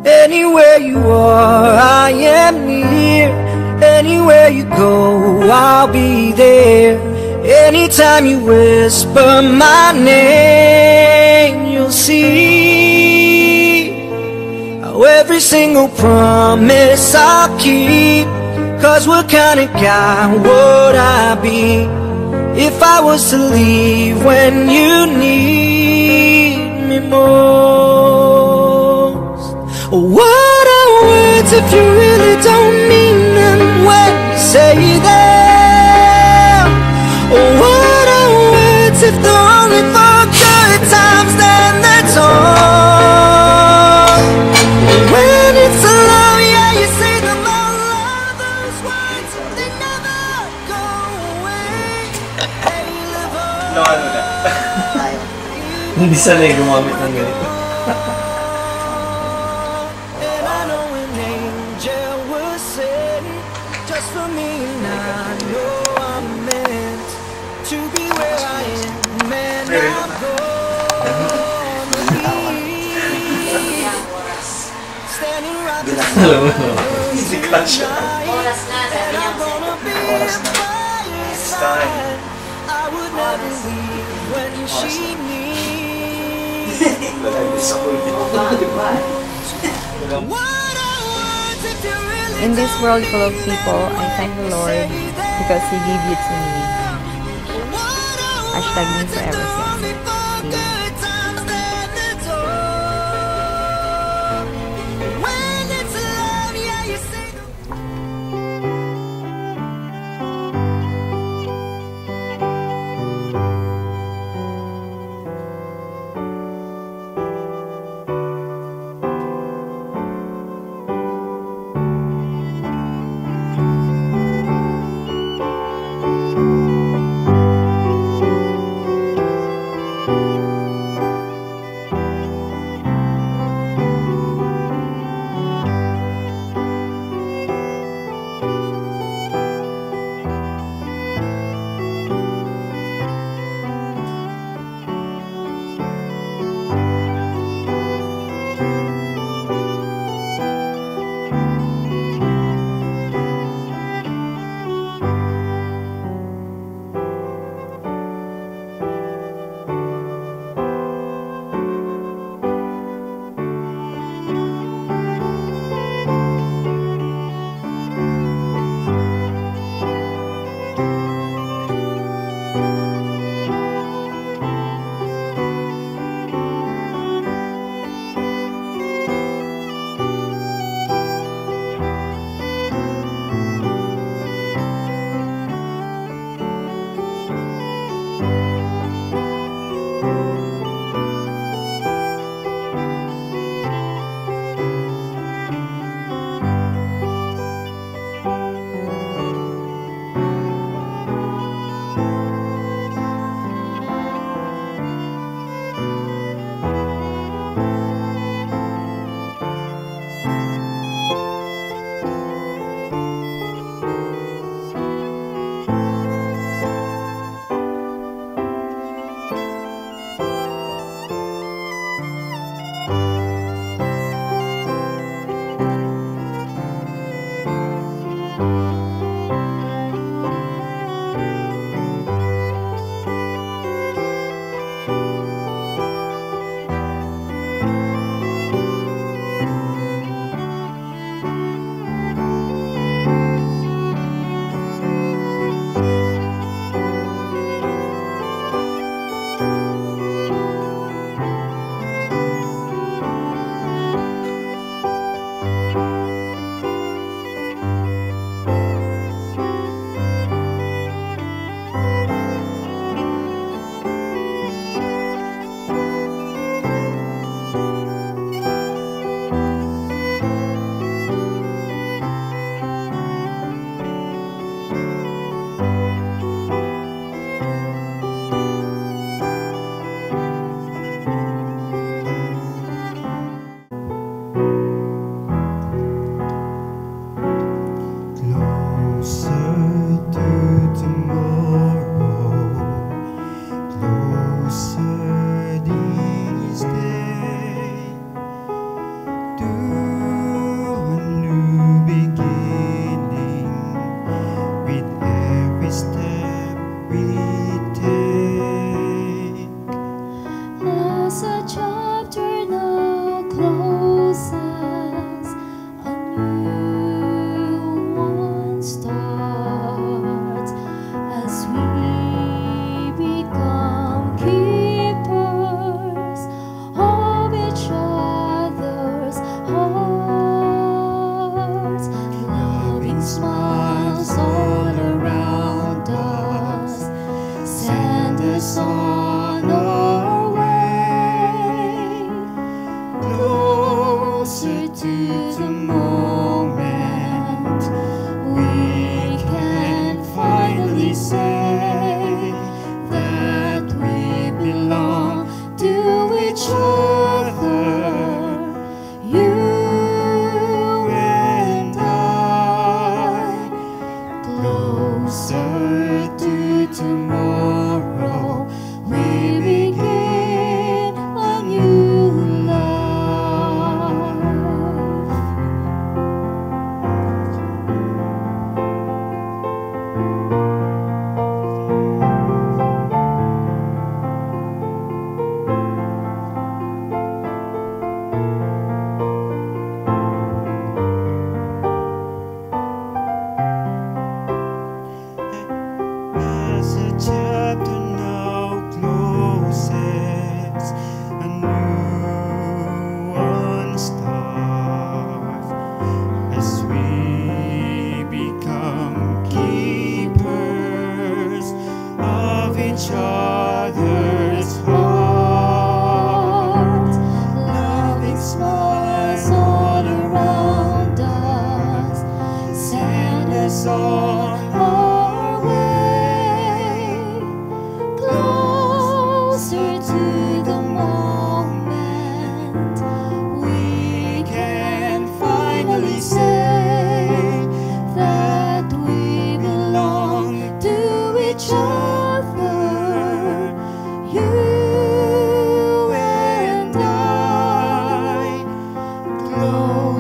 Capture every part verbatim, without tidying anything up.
Anywhere you are, I am near. Anywhere you go, I'll be there. Anytime you whisper my name, you'll see how every single promise I'll keep. Cause what kind of guy would I be if I was to leave when you need me most? What are words if you really don't mean them when you say them? What are words if they're only for good times, then that's all. When it's love, yeah, you say them all. Love those words, they never go away. They live on. No, ano na. Hindi sanay gumamit ng ganito. And I know an angel was sent just for me, and I know I'm meant to be where I am, and I'm gonna be standing right beside you tonight, and I'm gonna be by your side. I would never leave when she needs. In this world full of people, I thank the Lord because He gave you to me. Hashtag me forever, sis.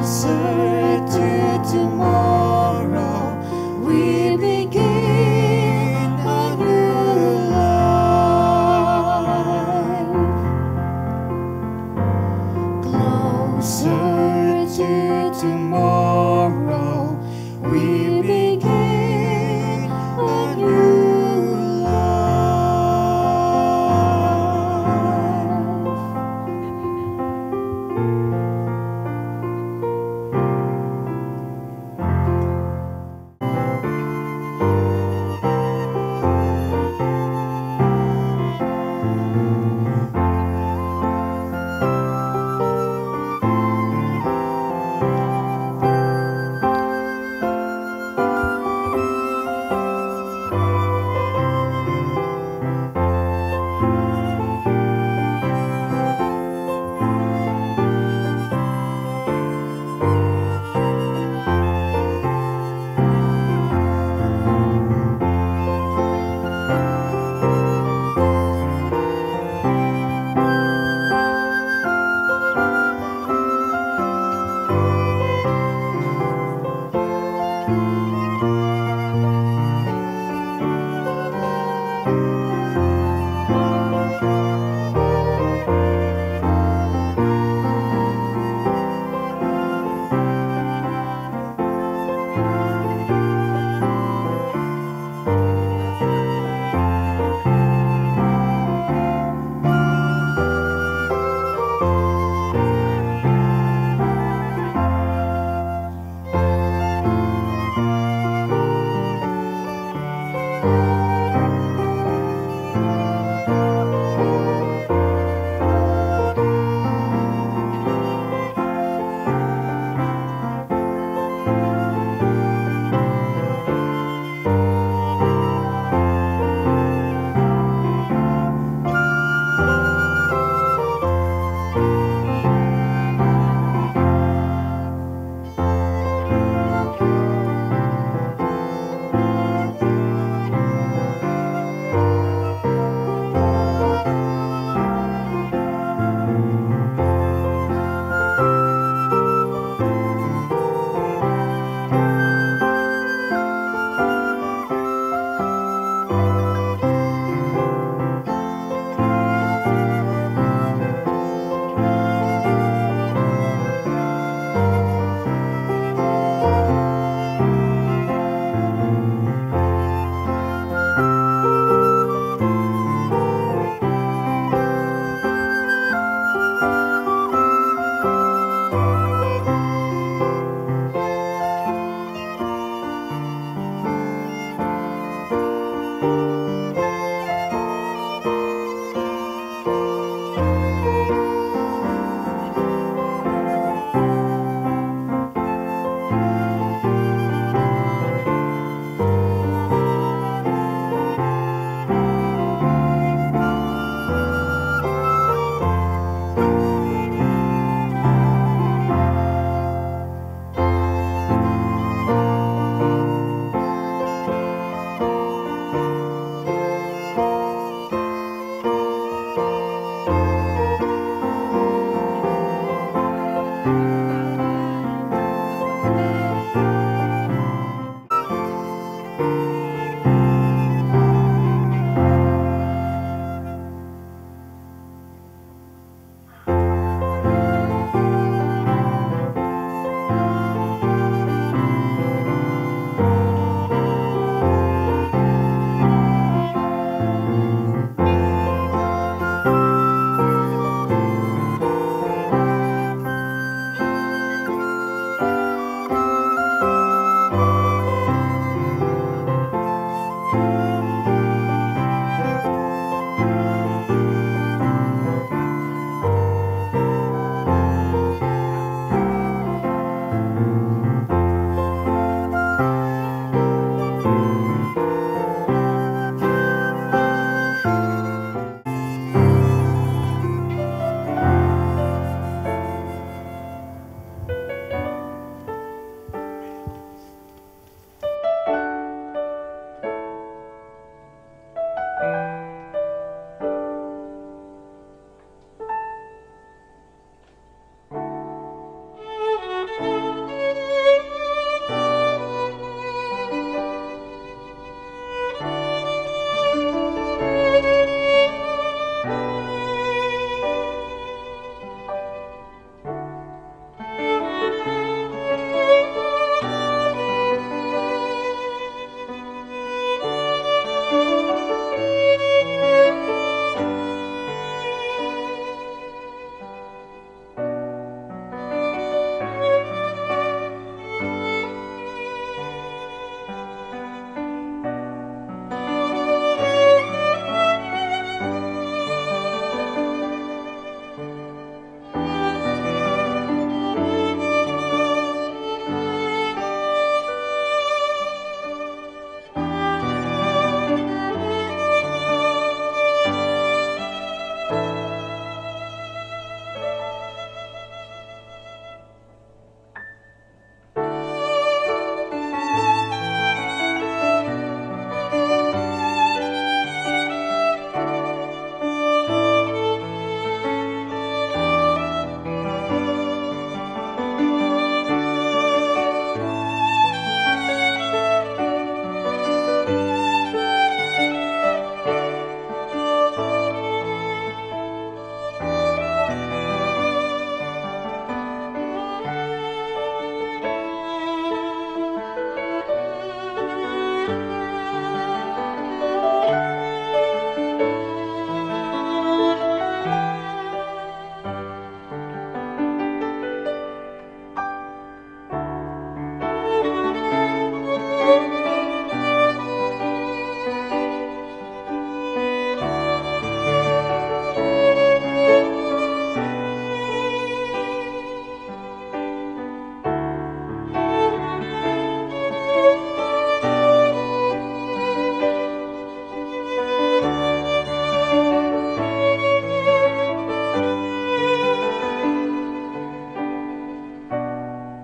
closer to tomorrow. We begin a new life. Closer to tomorrow. We begin a new life.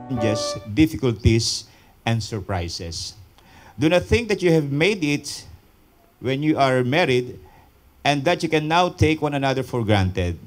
challenges, difficulties, and surprises. Do not think that you have made it when you are married and that you can now take one another for granted.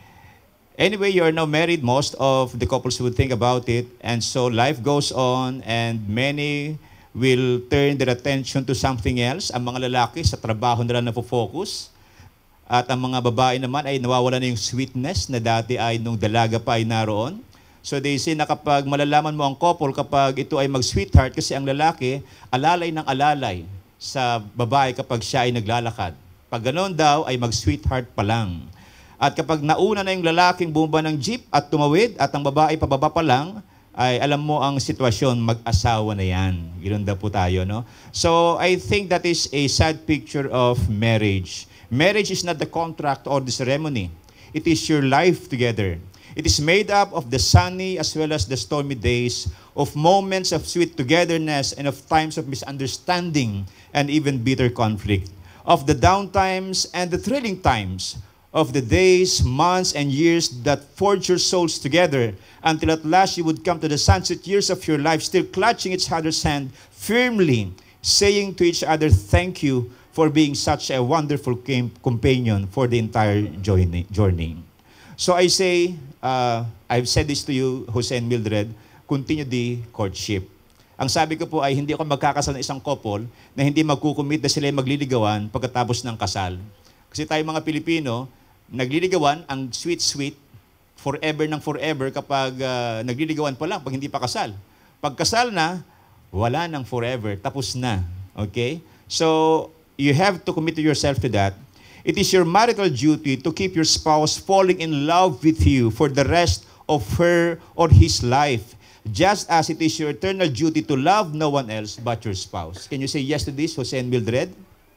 Anyway, you are now married, most of the couples would think about it, and so life goes on and many will turn their attention to something else. Ang mga lalaki sa trabaho nila na-focus at ang mga babae naman ay nawawala na yung sweetness na dati ay nung dalaga pa ay naroon. So they say na kapag malalaman mo ang couple kapag ito ay mag-sweetheart kasi ang lalaki alalay ng alalay sa babae kapag siya ay naglalakad. Pag ganoon daw ay mag-sweetheart pa lang. At kapag nauna na yung lalaking bumaba ng jeep at tumawid at ang babae pababa pa lang, ay alam mo ang sitwasyon, mag-asawa na yan. Ganoon daw po tayo, no? So I think that is a sad picture of marriage. Marriage is not the contract or the ceremony. It is your life together. It is made up of the sunny as well as the stormy days, of moments of sweet togetherness and of times of misunderstanding and even bitter conflict, of the down times and the thrilling times, of the days, months, and years that forge your souls together until at last you would come to the sunset years of your life, still clutching each other's hand firmly, saying to each other, thank you for being such a wonderful companion for the entire journey. So I say, uh, I've said this to you, Jose and Mildred, continue the courtship. Ang sabi ko po ay hindi ako magkakasal ng isang couple na hindi magkukumit na sila magliligawan pagkatapos ng kasal. Kasi tayo mga Pilipino, nagliligawan ang sweet-sweet forever ng forever kapag uh, nagliligawan pa lang pag hindi pa kasal. Pag kasal na, wala nang forever, tapos na. Okay? So, you have to commit yourself to that. It is your marital duty to keep your spouse falling in love with you for the rest of her or his life, just as it is your eternal duty to love no one else but your spouse. Can you say yes to this, Jose and Mildred?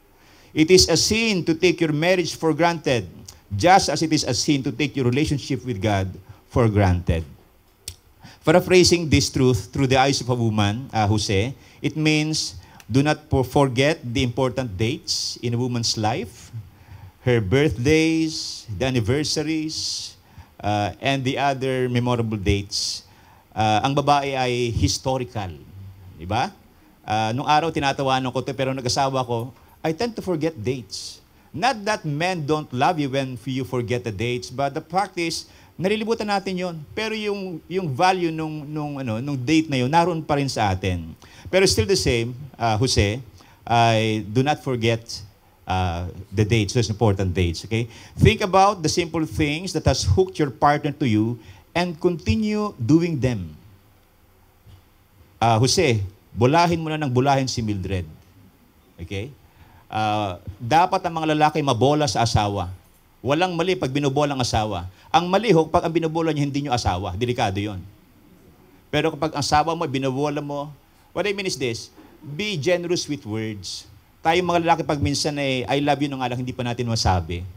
It is a sin to take your marriage for granted, just as it is a sin to take your relationship with God for granted. Paraphrasing this truth through the eyes of a woman, uh, Jose, it means do not forget the important dates in a woman's life, her birthdays, the anniversaries, uh, and the other memorable dates. Uh, ang babae ay historical. Diba? Uh, nung araw tinatawanan ko ito, pero nag-asawa ko, I tend to forget dates. Not that men don't love you when you forget the dates, but the fact is, nalilibutan natin yon. Pero yung, yung value nung, nung, ano, nung date na yun, naroon pa rin sa atin. Pero still the same, uh, Jose, I do not forget uh, the dates, those important dates. Okay? Think about the simple things that has hooked your partner to you and continue doing them. Uh, Jose, bulahin mo na ng bulahin si Mildred. Okay? Uh, dapat ang mga lalaki mabola sa asawa. Walang mali pag binubola ang asawa. Ang mali ho, pag ang binubola niyo, hindi niyo asawa. Delikado yon. Pero kapag ang asawa mo, binubola mo, what I mean is this, be generous with words. Tayo mga lalaki pag minsan eh, I love you na nga lang, hindi pa natin masabi.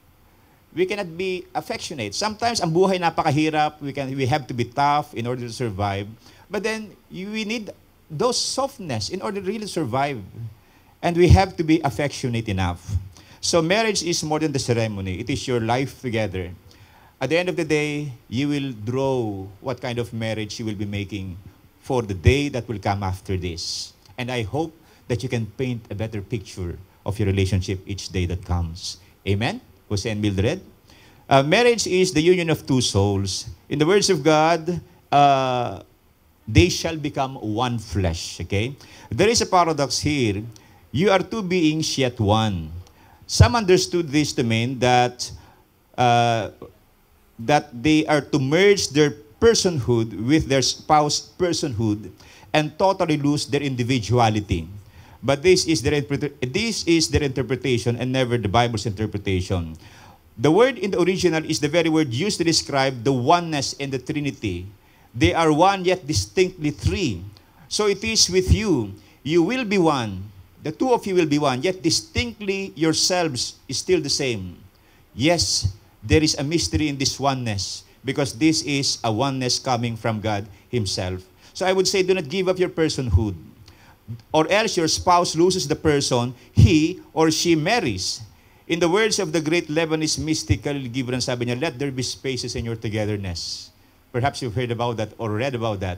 We cannot be affectionate. Sometimes ang buhay napakahirap, we, can, we have to be tough in order to survive. But then, you, we need those softness in order to really survive. And we have to be affectionate enough. So marriage is more than the ceremony. It is your life together. At the end of the day, you will draw what kind of marriage you will be making for the day that will come after this. And I hope that you can paint a better picture of your relationship each day that comes. Amen? Jose and Mildred? Uh, marriage is the union of two souls. In the words of God, uh, they shall become one flesh. Okay? There is a paradox here. You are two beings yet one. Some understood this to mean that uh, that they are to merge their personhood with their spouse personhood and totally lose their individuality. But this is their this is their interpretation and never the Bible's interpretation. The word in the original is the very word used to describe the oneness in the Trinity. They are one yet distinctly three. So it is with you. You will be one. The two of you will be one, yet distinctly yourselves is still the same. Yes, there is a mystery in this oneness because this is a oneness coming from God Himself. So I would say do not give up your personhood or else your spouse loses the person he or she marries. In the words of the great Lebanese mystical Gibran, sabi niya, let there be spaces in your togetherness. Perhaps you've heard about that or read about that.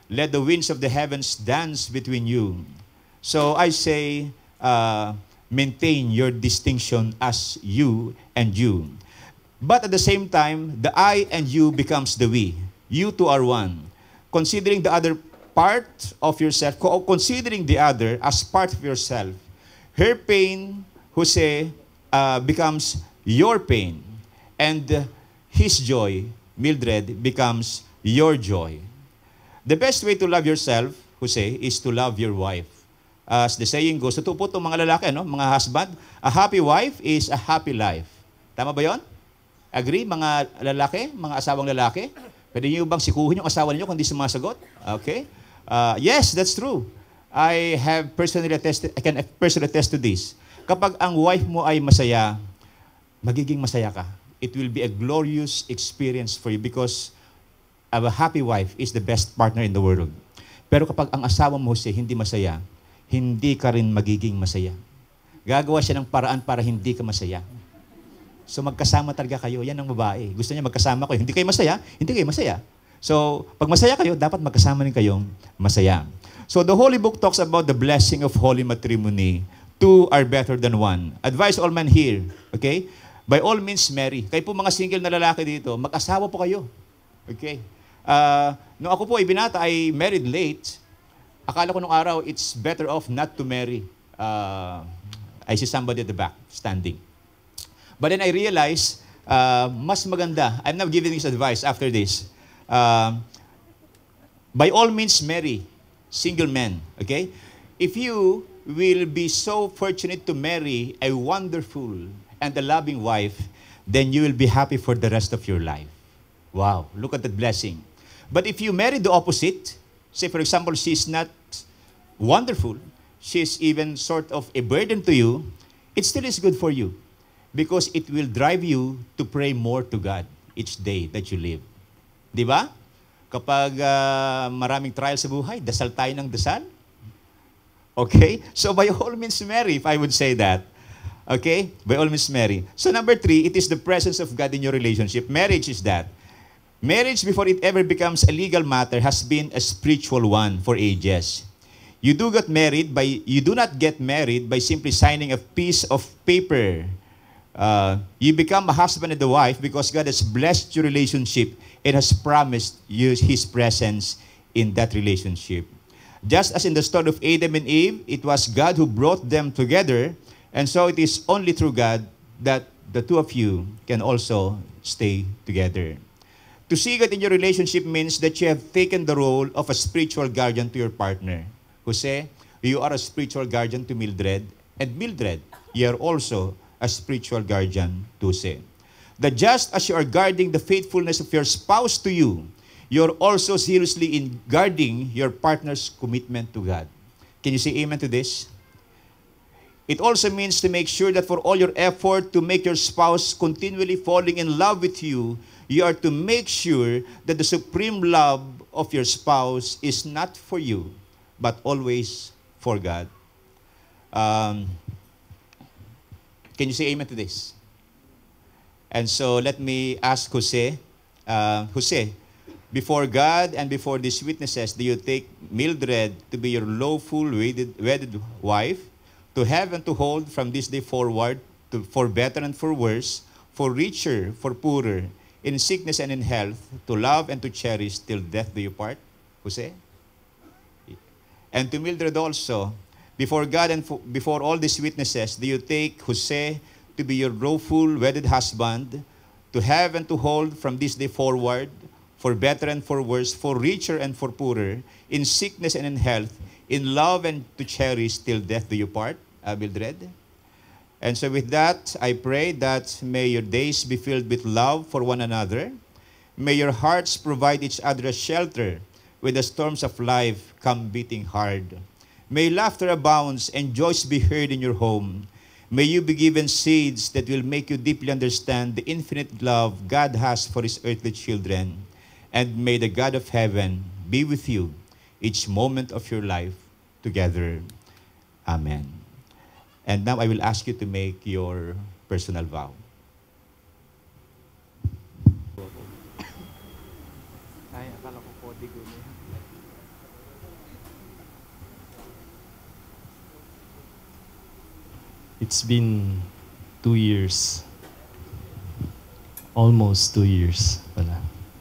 Let the winds of the heavens dance between you. So I say, uh, maintain your distinction as you and you. But at the same time, the I and you becomes the we. You two are one. Considering the other part of yourself, co- considering the other as part of yourself, her pain, Jose, uh, becomes your pain. And uh, his joy, Mildred, becomes your joy. The best way to love yourself, Jose, is to love your wife. As the saying goes, totoo po itong mga lalaki, no? Mga husband, a happy wife is a happy life. Tama ba yon? Agree, mga lalaki, mga asawang lalaki? Pwede niyo bang sikuhin yung asawa niyo kung di sumasagot? Okay? Uh, yes, that's true. I have personally attested, I can personally attest to this. Kapag ang wife mo ay masaya, magiging masaya ka. It will be a glorious experience for you because a happy wife is the best partner in the world. Pero kapag ang asawa mo siya hindi masaya, hindi ka rin magiging masaya. Gagawa siya ng paraan para hindi ka masaya. So magkasama talaga kayo. Yan ang babae. Gusto niya magkasama kayo. Hindi kayo masaya, hindi kayo masaya. So pag masaya kayo, dapat magkasama rin kayong masaya. So the Holy Book talks about the blessing of holy matrimony. Two are better than one. Advise all men here, okay? By all means, marry. Kayo po mga single na lalaki dito, mag-asawa po kayo. Okay? Uh, nung ako po ay binata, I married late. Akala ko nung araw, it's better off not to marry. Uh, I see somebody at the back, standing. But then I realized, uh, mas maganda, I'm not giving this advice after this. Uh, by all means, marry. Single men, okay? If you will be so fortunate to marry a wonderful and a loving wife, then you will be happy for the rest of your life. Wow, look at that blessing. But if you marry the opposite, say for example, she's not wonderful, she's even sort of a burden to you, it still is good for you because it will drive you to pray more to God each day that you live. Di ba? Kapag uh, maraming trial sa buhay, dasal tayo ng dasal. Okay? So by all means, marry, if I would say that. Okay? By all means, marry. So number three, it is the presence of God in your relationship. Marriage is that. Marriage, before it ever becomes a legal matter, has been a spiritual one for ages. You do get married by you do not get married by simply signing a piece of paper. Uh, you become a husband and a wife because God has blessed your relationship and has promised you His presence in that relationship. Just as in the story of Adam and Eve, it was God who brought them together, and so it is only through God that the two of you can also stay together. To see God in your relationship means that you have taken the role of a spiritual guardian to your partner. Jose, you are a spiritual guardian to Mildred, and Mildred, you are also a spiritual guardian to Jose. That just as you are guarding the faithfulness of your spouse to you, you're also seriously in guarding your partner's commitment to God. Can you say amen to this? It also means to make sure that for all your effort to make your spouse continually falling in love with you, you are to make sure that the supreme love of your spouse is not for you, but always for God. Um, can you say amen to this? And so let me ask Jose, uh, Jose, before God and before these witnesses, do you take Mildred to be your lawful wedded, wedded wife, to have and to hold from this day forward, to, for better and for worse, for richer, for poorer, in sickness and in health, to love and to cherish till death do you part? Jose? And to Mildred also, before God and for, before all these witnesses, do you take Jose to be your lawful wedded husband, to have and to hold from this day forward, for better and for worse, for richer and for poorer, in sickness and in health, in love and to cherish till death do you part, uh, Mildred? And so with that, I pray that may your days be filled with love for one another. May your hearts provide each other a shelter when the storms of life come beating hard. May laughter abounds and joys be heard in your home. May you be given seeds that will make you deeply understand the infinite love God has for His earthly children. And may the God of heaven be with you each moment of your life together. Amen. And now I will ask you to make your personal vow. Ay, akala ko kodi ko niya. It's been two years. Almost two years pala.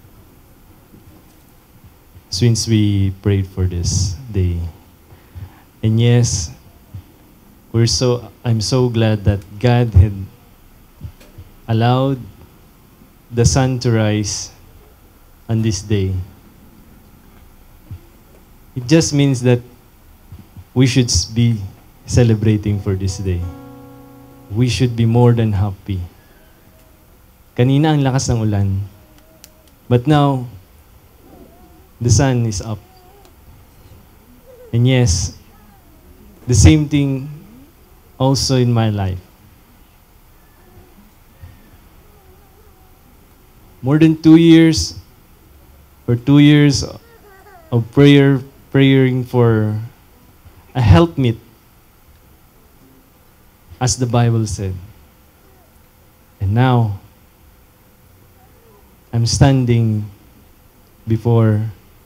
Since we prayed for this day. And yes, we're so I'm so glad that God had allowed the sun to rise on this day. It just means that we should be celebrating for this day. We should be more than happy. Kanina ang lakas ng ulan. But now, the sun is up. And yes, the same thing also in my life. More than two years or two years of prayer, praying for a helpmeet, as the Bible said. And now, I'm standing before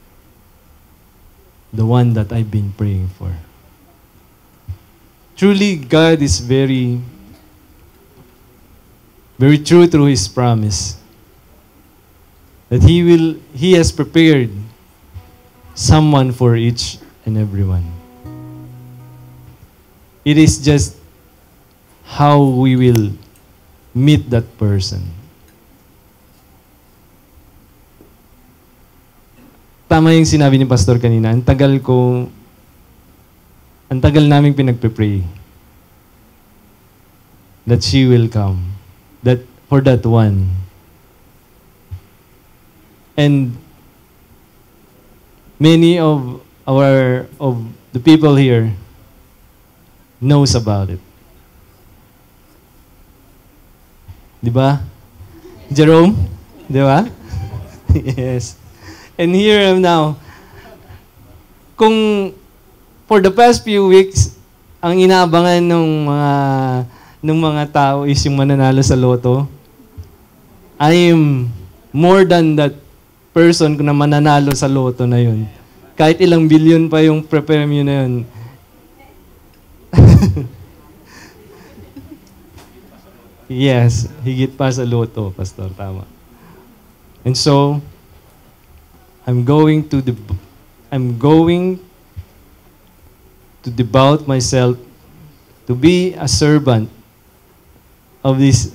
the one that I've been praying for. Truly, God is very, very true through His promise that He will, He has prepared someone for each and everyone. It is just how we will meet that person. Tama yung sinabi ni Pastor kanina, ang tagal ko, ang tagal naming pinagpe-pray that she will come, that for that one. And many of our, of the people here knows about it. Di ba? Jerome? Di ba? Yes. And here I am now. Kung for the past few weeks, ang inaabangan ng mga ng mga tao is yung mananalo sa loto, I am more than that person na mananalo sa loto na yun. Kahit ilang billion pa yung pre-premium na yun. Yes, higit pa sa loto, Pastor, tama. And so, I'm going to the I'm going to devote myself to be a servant of this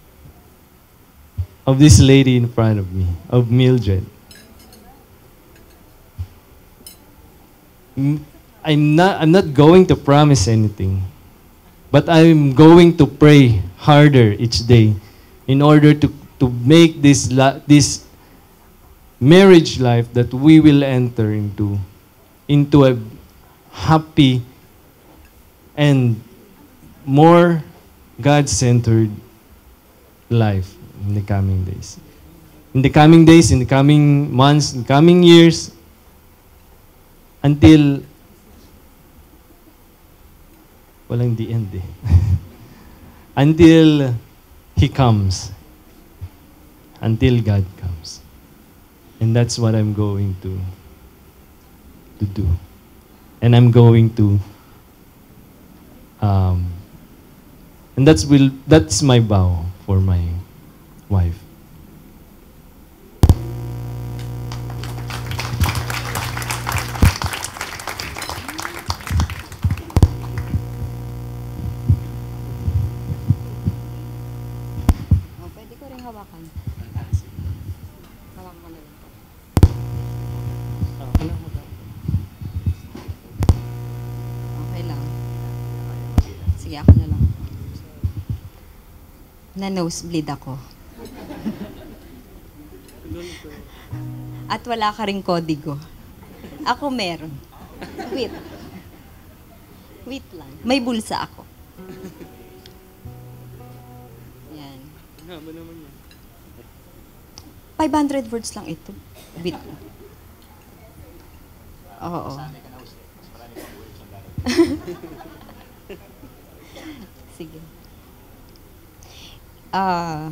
of this lady in front of me, of Mildred. I'm not I'm not going to promise anything, but I'm going to pray harder each day in order to to make this la- this marriage life that we will enter into, into a happy and more God-centered life in the coming days. In the coming days, in the coming months, in the coming years, until walang the end eh. Until He comes. Until God comes. And that's what I'm going to, to do. And I'm going to, um, and that's will that's my vow for my wife. Oh, pwede ko rin hawakan. Hawakan ko na lang. Okay lang. Sige, ako na lang. Na-nosebleed ako. At wala ka ring kodigo. Ako meron. Wait. Wait lang. May bulsa ako. Yan. five hundred words lang ito. Wait lang. Oo. Sige. Ah,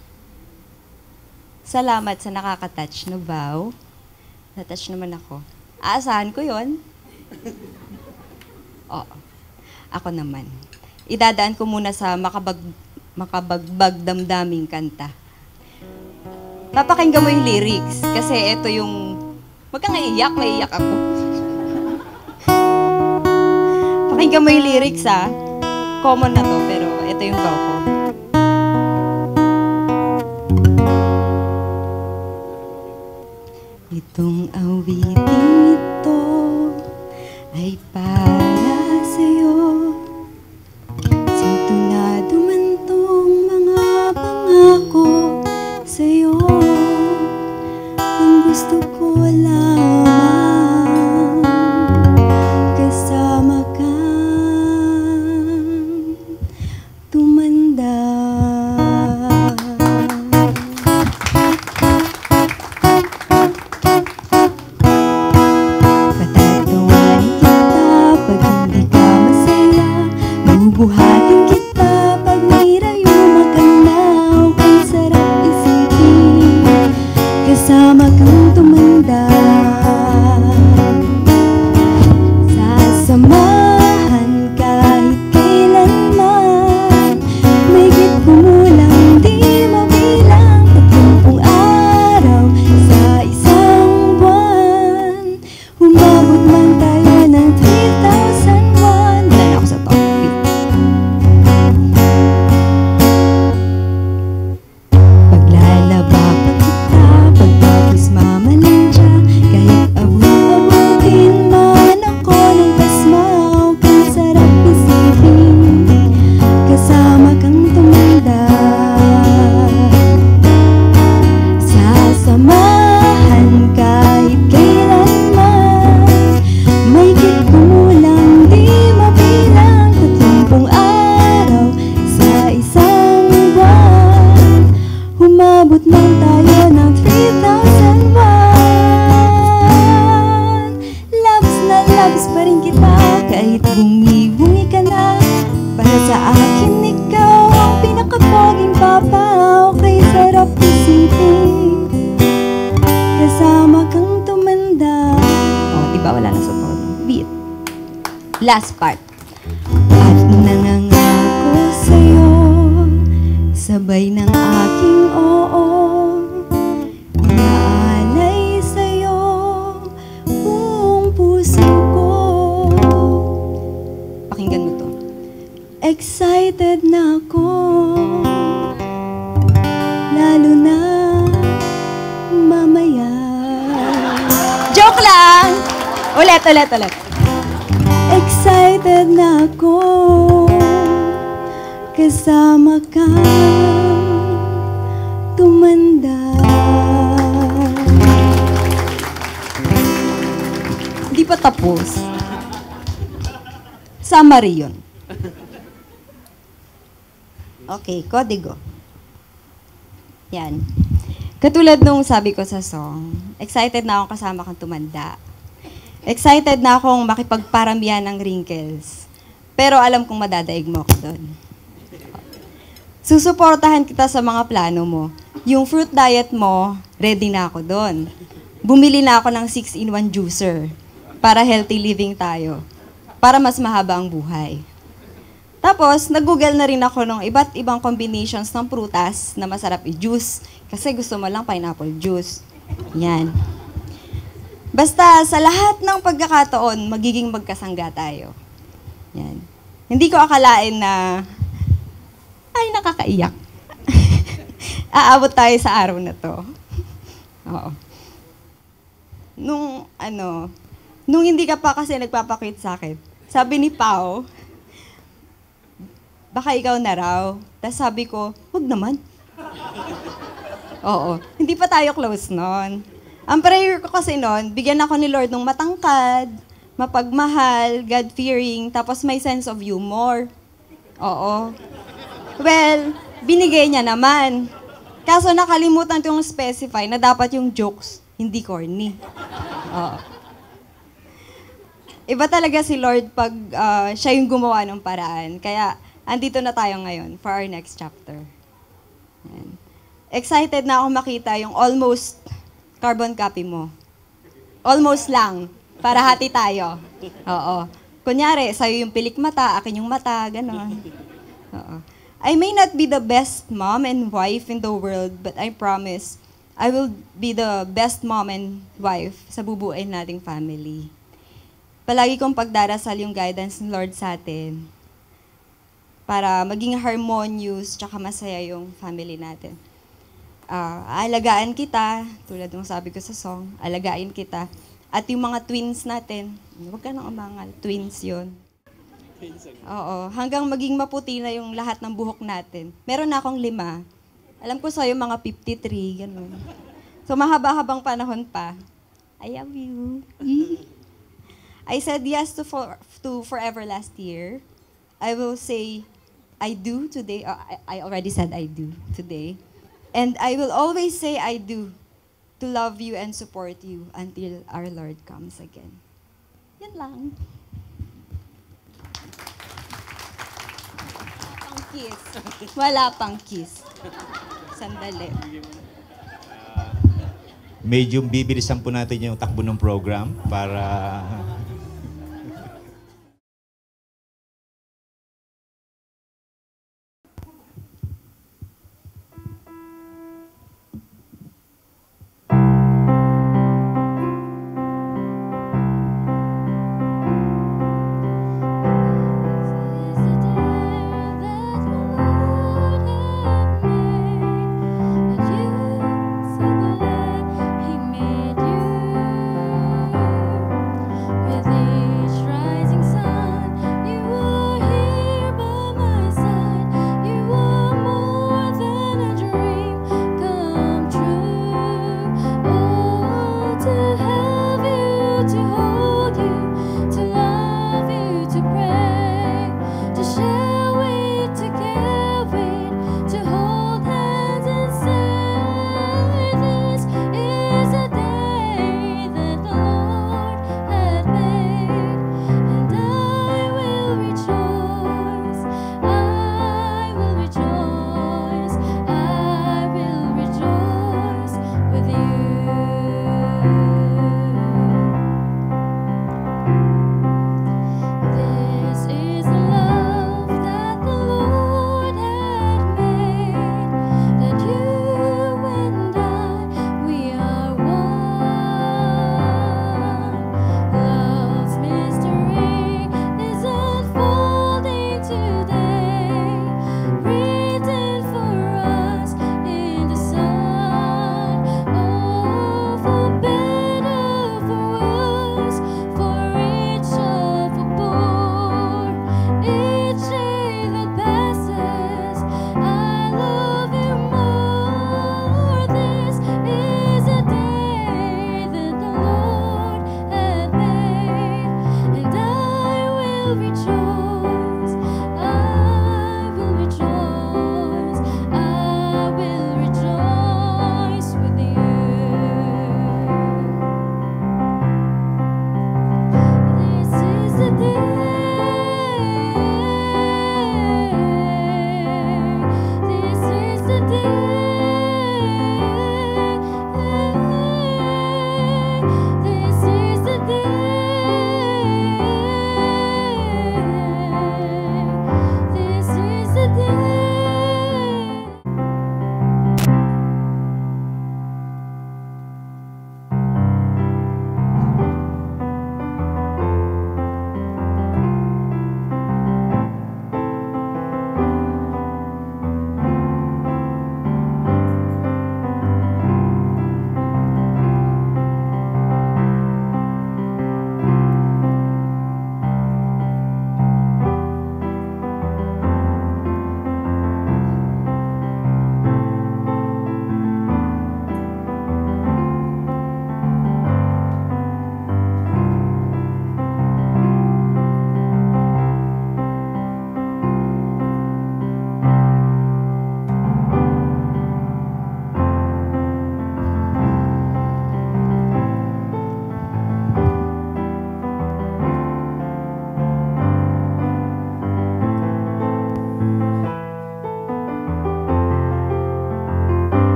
salamat sa nakaka-touch na vow. Na-touch naman ako. Aasahan ko yon. Oo. Ako naman. idadaan ko muna sa makabag, makabagbag damdaming kanta. Papakinggan mo yung lyrics kasi ito yung... Huwag kang iiyak, maiiyak ako. Pakinggan mo yung lyrics ha. Common na to, pero ito yung gaw ko. Itong awiting ito ay para sa'yo. Sintunado man tong mga pangako sa'yo. Ang gusto ko lamang kasama kang tumanda. Buhatin kita pag nirayuma ka na. Kung sarap isipin kasama kang tumanda. Sasamahan kahit kailanman. May git kumulang di mabilang. Tatlumpung araw sa isang buwan. Humabot man tayo ng three thousand one. Wala na ako sa top. Umabot man tayo ng three thousand one. Loves na loves pa rin kita kahit bungi-bungi ka na. Para sa akin ikaw ang pinakapoging papaw. Kay sarap isipin kasama kang tumanda. O, diba wala na sa tono? Beat. Last part. At nangangako sa'yo sabay ng aking oo, inaalay sa'yo buong puso ko. Pakinggan mo to. Excited na ako, lalo na mamaya. Joke lang! Ulit, ulit, ulit. Excited na ako, kasama ka tumanda. Di pa tapos. Summary yun. Okay, kodigo. Yan. Katulad nung sabi ko sa song, excited na akong kasama kang tumanda. Excited na akong makipagparamihan ng wrinkles. Pero alam kong madadaig mo ako doon. Susuportahan kita sa mga plano mo. Yung fruit diet mo, ready na ako doon. Bumili na ako ng six in one juicer para healthy living tayo. Para mas mahaba ang buhay. Tapos, nag-google na rin ako ng iba't ibang combinations ng prutas na masarap i-juice. Kasi gusto mo lang pineapple juice. Yan. Basta, sa lahat ng pagkakataon, magiging magkasangga tayo. Yan. Hindi ko akalain na ay, nakakaiyak. Aabot tayo sa araw na to. Oo. Nung, ano, nung hindi ka pa kasi nagpapakit sa akin, sabi ni Pao, baka ikaw na raw. Tapos sabi ko, huwag naman. Oo. Hindi pa tayo close nun. Ang prayer ko kasi nun, bigyan ako ni Lord ng matangkad, mapagmahal, God-fearing, tapos may sense of humor. Oo. Well, binigay niya naman. Kaso nakalimutan ko yung specify na dapat yung jokes, hindi corny. Oo. Iba talaga si Lord pag uh, siya yung gumawa ng paraan. Kaya, andito na tayo ngayon for our next chapter. Ayan. Excited na ako makita yung almost carbon copy mo. Almost lang. Para hati tayo. Oo. Kunyari, sa'yo yung pilik mata, akin yung mata, gano'n. Oo. I may not be the best mom and wife in the world, but I promise, I will be the best mom and wife sa bubuin nating family. Palagi kong pagdarasal yung guidance ng Lord sa atin para maging harmonious tsaka masaya yung family natin. Uh, alagaan kita, tulad ng sabi ko sa song, alagain kita. At yung mga twins natin, huwag ka nang umangal, twins yon. Oo, hanggang maging maputi na yung lahat ng buhok natin. Meron na akong lima. Alam ko sa'yo mga fifty-three, ganun. So mahaba-habang panahon pa. I love you. I said yes to for, to forever last year. I will say I do today. Uh, I, I already said I do today. And I will always say I do to love you and support you until our Lord comes again. Yan lang. Pang kiss. Wala pang kiss. Sandali. Medyo bibilisan po natin yung takbo ng program para Will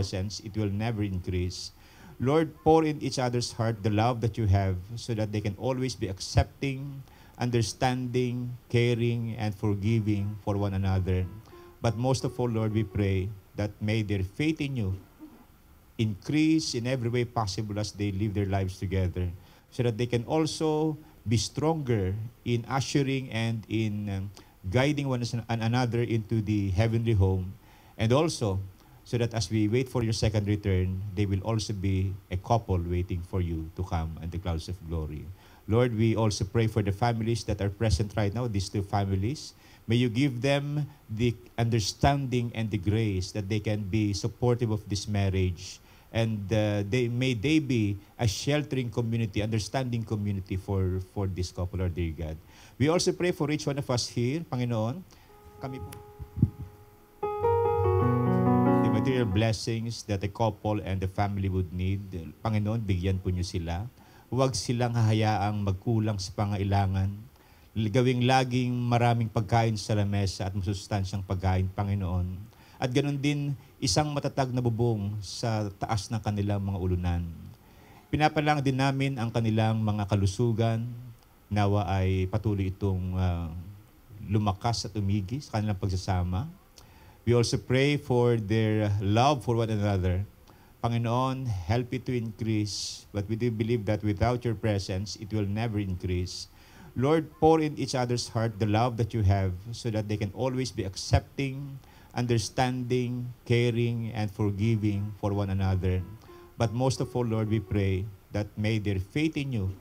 presence, it will never increase. Lord, pour in each other's heart the love that you have so that they can always be accepting, understanding, caring, and forgiving for one another. But most of all, Lord, we pray that may their faith in you increase in every way possible as they live their lives together, so that they can also be stronger in ushering and in um, guiding one another into the heavenly home, and also so that as we wait for your second return, they will also be a couple waiting for you to come and the clouds of glory. Lord, we also pray for the families that are present right now, these two families. May you give them the understanding and the grace that they can be supportive of this marriage. And uh, they, may they be a sheltering community, understanding community for, for this couple, Lord dear God. We also pray for each one of us here, Panginoon. Kami po, the material blessings that the couple and the family would need, Panginoon, bigyan po niyo sila. Huwag silang hahayaang magkulang sa pangailangan. Gawing laging maraming pagkain sa lamesa at masustansyang pagkain, Panginoon. At ganoon din, isang matatag na bubong sa taas ng kanilang mga ulunan. Pinapalang din namin ang kanilang mga kalusugan, nawa ay patuloy itong uh, lumakas at umigi sa kanilang pagsasama. We also pray for their love for one another. Panginoon, help it to increase, but we do believe that without your presence, it will never increase. Lord, pour in each other's heart the love that you have so that they can always be accepting, understanding, caring, and forgiving for one another. But most of all, Lord, we pray that may their faith in you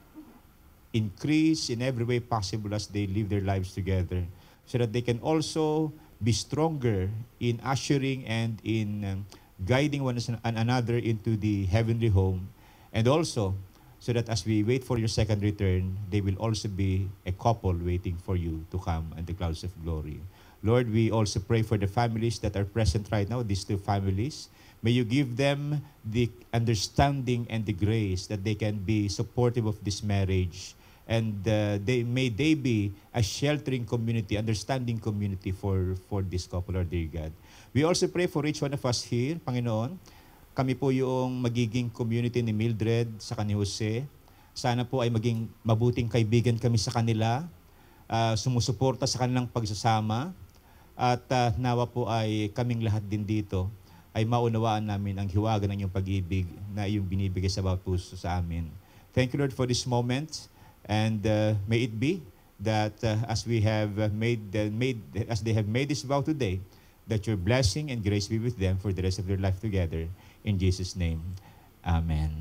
increase in every way possible as they live their lives together, so that they can also be stronger in ushering and in um, guiding one another into the heavenly home, and also so that as we wait for your second return, they will also be a couple waiting for you to come and the clouds of glory. Lord, we also pray for the families that are present right now, these two families. May you give them the understanding and the grace that they can be supportive of this marriage. And uh, they, may they be a sheltering community, understanding community for, for this couple, Lord dear God. We also pray for each one of us here, Panginoon. Kami po yung magiging community ni Mildred sa ni Jose. Sana po ay maging mabuting kaibigan kami sa kanila, uh, sumusuporta sa kanilang pagsasama, at uh, nawa po ay kaming lahat din dito ay maunawaan namin ang hiwaga ng iyong pag-ibig na iyong binibigay sa bawat puso sa amin. Thank you, Lord, for this moment, and uh, may it be that uh, as we have made, uh, made, as they have made this vow today, that your blessing and grace be with them for the rest of their life together. In Jesus' name, amen.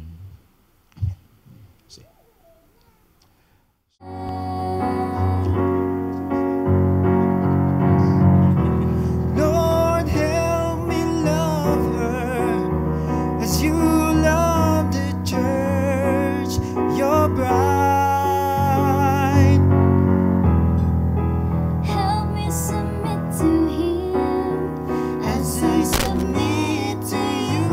Lord, help me love her as you love the church, your bride. Help me submit to him As I submit to you,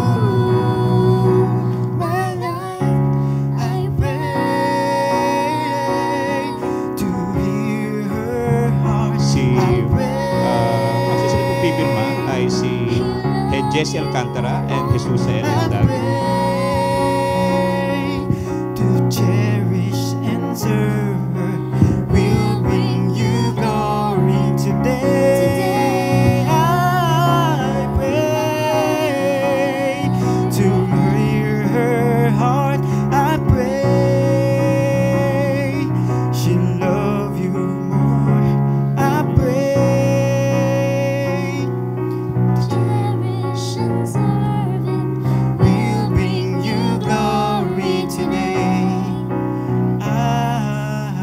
my life, I pray to hear her heart. Si, I uh, pray, ang susunod kong pipirma ay si Head Jesse Alcantara and Jesus I Elendag. pray to cherish and serve her. We'll bring you glory today. I pray to hear her heart. I pray she'll love you more. I pray cherish and serve him. we'll bring you glory today. I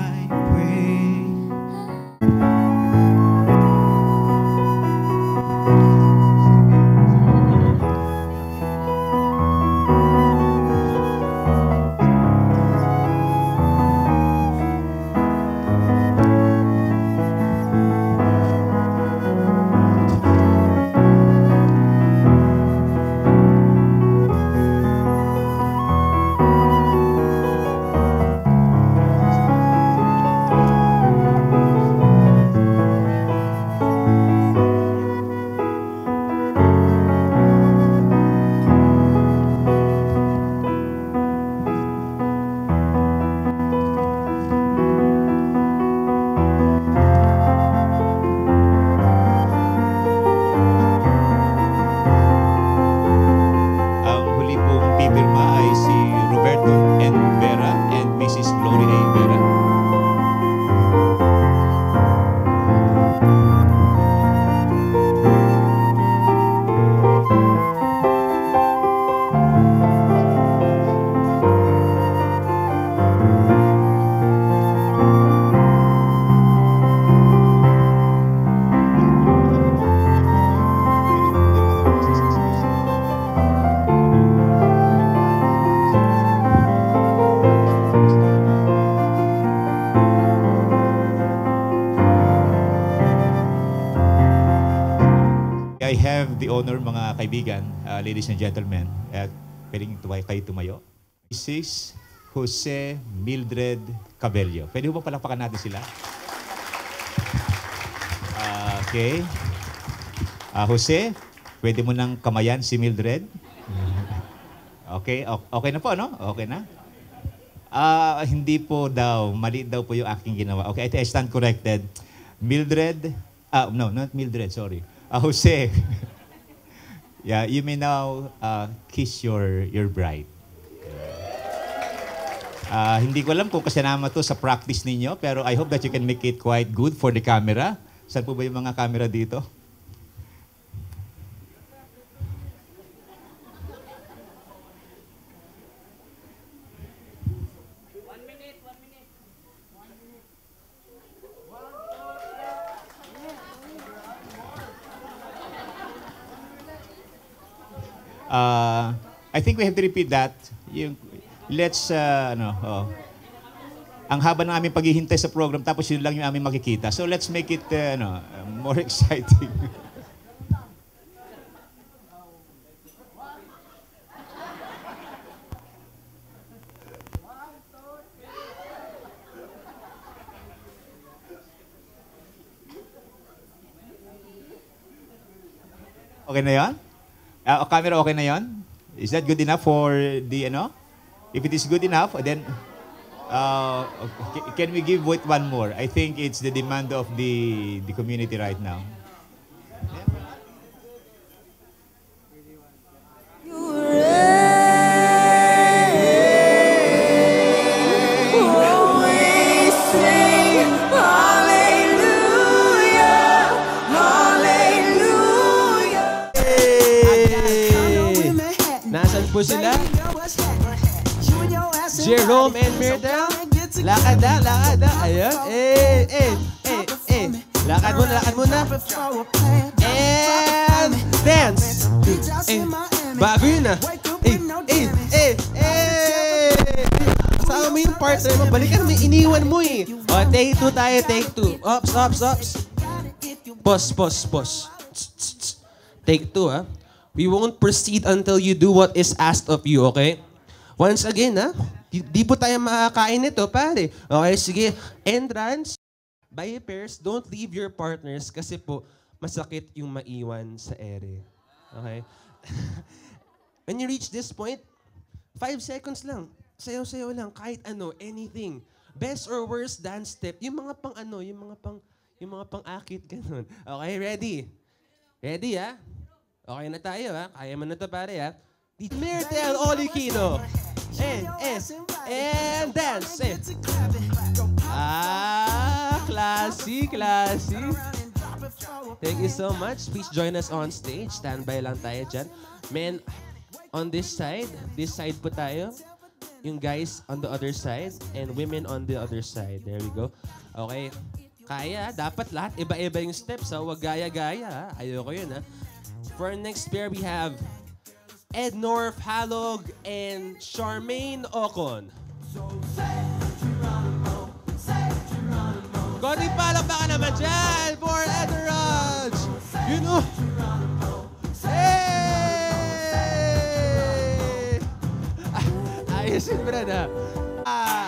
I have the honor, mga kaibigan, uh, ladies and gentlemen, at pwedeng tumayo, kayo tumayo. Missus Jose Mildred Cabello. Pwede mo ba palakpakan natin sila? Uh, okay. Uh, Jose, pwede mo nang kamayan si Mildred? Okay, okay na po, no? Okay na? Ah, uh, hindi po daw, mali daw po yung aking ginawa. Okay, I stand corrected. Mildred, ah, no, not Mildred, sorry. Uh, Jose, yeah, you may now uh, kiss your your bride. Uh, hindi ko alam kung kasama to sa practice ninyo, pero I hope that you can make it quite good for the camera. Saan po ba yung mga camera dito? Uh, I think we have to repeat that. Yung, let's, uh, ano, oh. Ang haba ng aming paghihintay sa program, tapos yun lang yung aming makikita. So let's make it, uh, ano, more exciting. Okay na yan? Uh, camera, okay na yon? Is that good enough for the, ano? If it is good enough, then, uh, can we give it one more? I think it's the demand of the, the community right now. Nasaan po sila? Jerome and Myrtle? Lakad na, lakad na. Ayun. Eh, eh, eh, eh. Lakad muna, lakad muna. And dance. Eh, bago yun ah. Eh, eh, eh, eh. Kasama mo yung partner mo. Balikan mo, iniwan mo eh. O, take two tayo, take two. Ops, ops, ops. Pause, pause, pause. Take two ah. We won't proceed until you do what is asked of you, okay? Once again, ha? Di, di po tayo makakain nito, pare. Okay, sige. Entrance, by pairs, don't leave your partners kasi po, masakit yung maiwan sa ere. Okay? When you reach this point, five seconds lang. Sayaw-sayaw lang, kahit ano, anything. Best or worst dance step, yung mga pang ano, yung mga pang, yung mga pang akit, ganun. Okay, ready? Ready, ha? Okay na tayo, ha? Kaya mo na ito, pare, ha? Myrtle Olikino. And, and, and dance. Eh. Ah, classy, classy. Thank you so much. Please join us on stage. Standby lang tayo dyan. Men, on this side, this side po tayo. Yung guys on the other side. And women on the other side. There we go. Okay. Kaya, dapat lahat iba-iba yung steps, ha? Huwag gaya-gaya, ha? Ayoko yun, ha? For our next pair, we have Ed North Halog and Charmaine Ocon. Konting palakpakan naman dyan for Ed Raj! You know! Hey! Ayos yun, Brad, ha? Ah!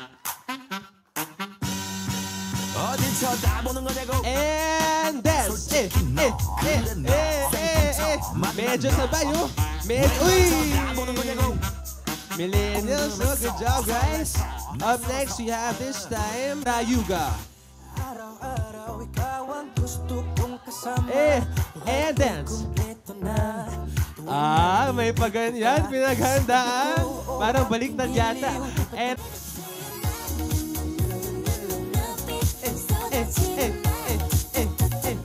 And dance! Eh, eh, eh, eh, eh, eh. Medyo sabay, oh. Med Uy! Millennials, oh, good job, guys. Up next, we have this time, Rayuga. Eh, and dance. Ah, may paganyan, pinaghandaan. Parang baliktad yata. And Eh, eh, eh, eh, eh.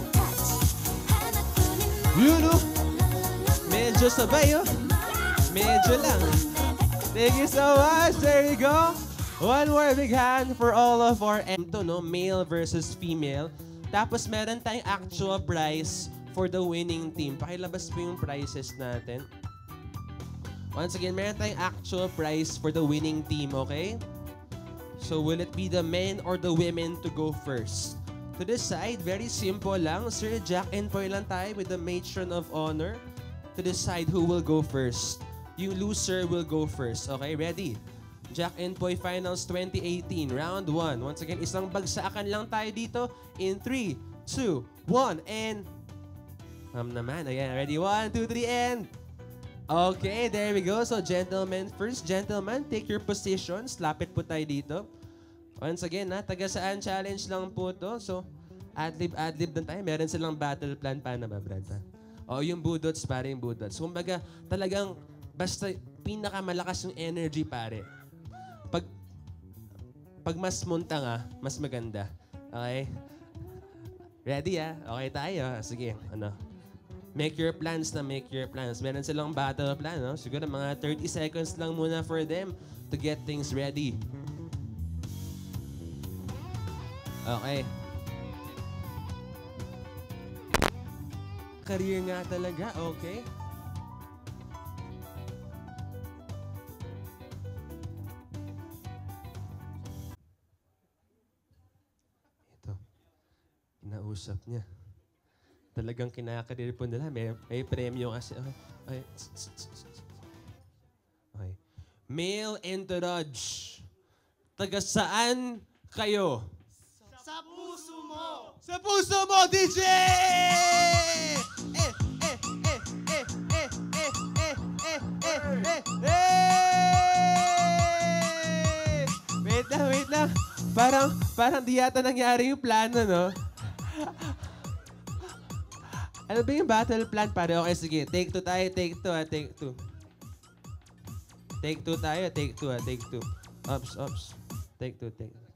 You know, medyo sabay, oh. Medyo lang. Thank you so much. There you go. One more big hand for all of our ento, no? Male versus female. Tapos meron tayong actual prize for the winning team. Pakilabas po yung prizes natin. Once again, meron tayong actual prize for the winning team, okay? So will it be the men or the women to go first? To To the side, very simple lang. Sir, Jack and Poy lang tayo with the matron of honor. To decide who will go first. Yung loser will go first. Okay, ready? Jack and Poy Finals twenty eighteen, round one. Once again, isang bagsakan lang tayo dito in three, two, one, and... Ma'am naman, ayan, ready? one, two, three, and... Okay, there we go. So, gentlemen first. Gentlemen, take your positions. Lapit po tayo dito. Once again, ha, taga saan challenge lang po to. So, adlib, adlib lang tayo. Meron silang battle plan. Paano ba, Brad? Ha? O, yung budots, pare, yung budots. Kumbaga, talagang, basta pinakamalakas yung energy, pare. Pag, pag mas munta nga, mas maganda. Okay? Ready, ha? Okay tayo. Sige, ano. Make your plans na make your plans. Meron silang battle plan, no? Siguro mga thirty seconds lang muna for them to get things ready. Okay. Career nga talaga, okay. Ito. Inausap niya. Talagang kinakarir po nila. May, may premyo kasi. Okay. Okay. Okay. Male entourage. Taga saan kayo? Sa puso mo! Sa puso mo, D J! Eh, eh, eh, eh, eh, eh, eh, eh, eh, eh, eh! Wait lang, wait lang. Parang, parang di yata nangyari yung plano, no? Ano ba yung battle plan, pare? Okay, sige. Take two tayo, take two, ha, take two. Take two tayo, take two, ha, take two. Ops, ops. Take two, take two.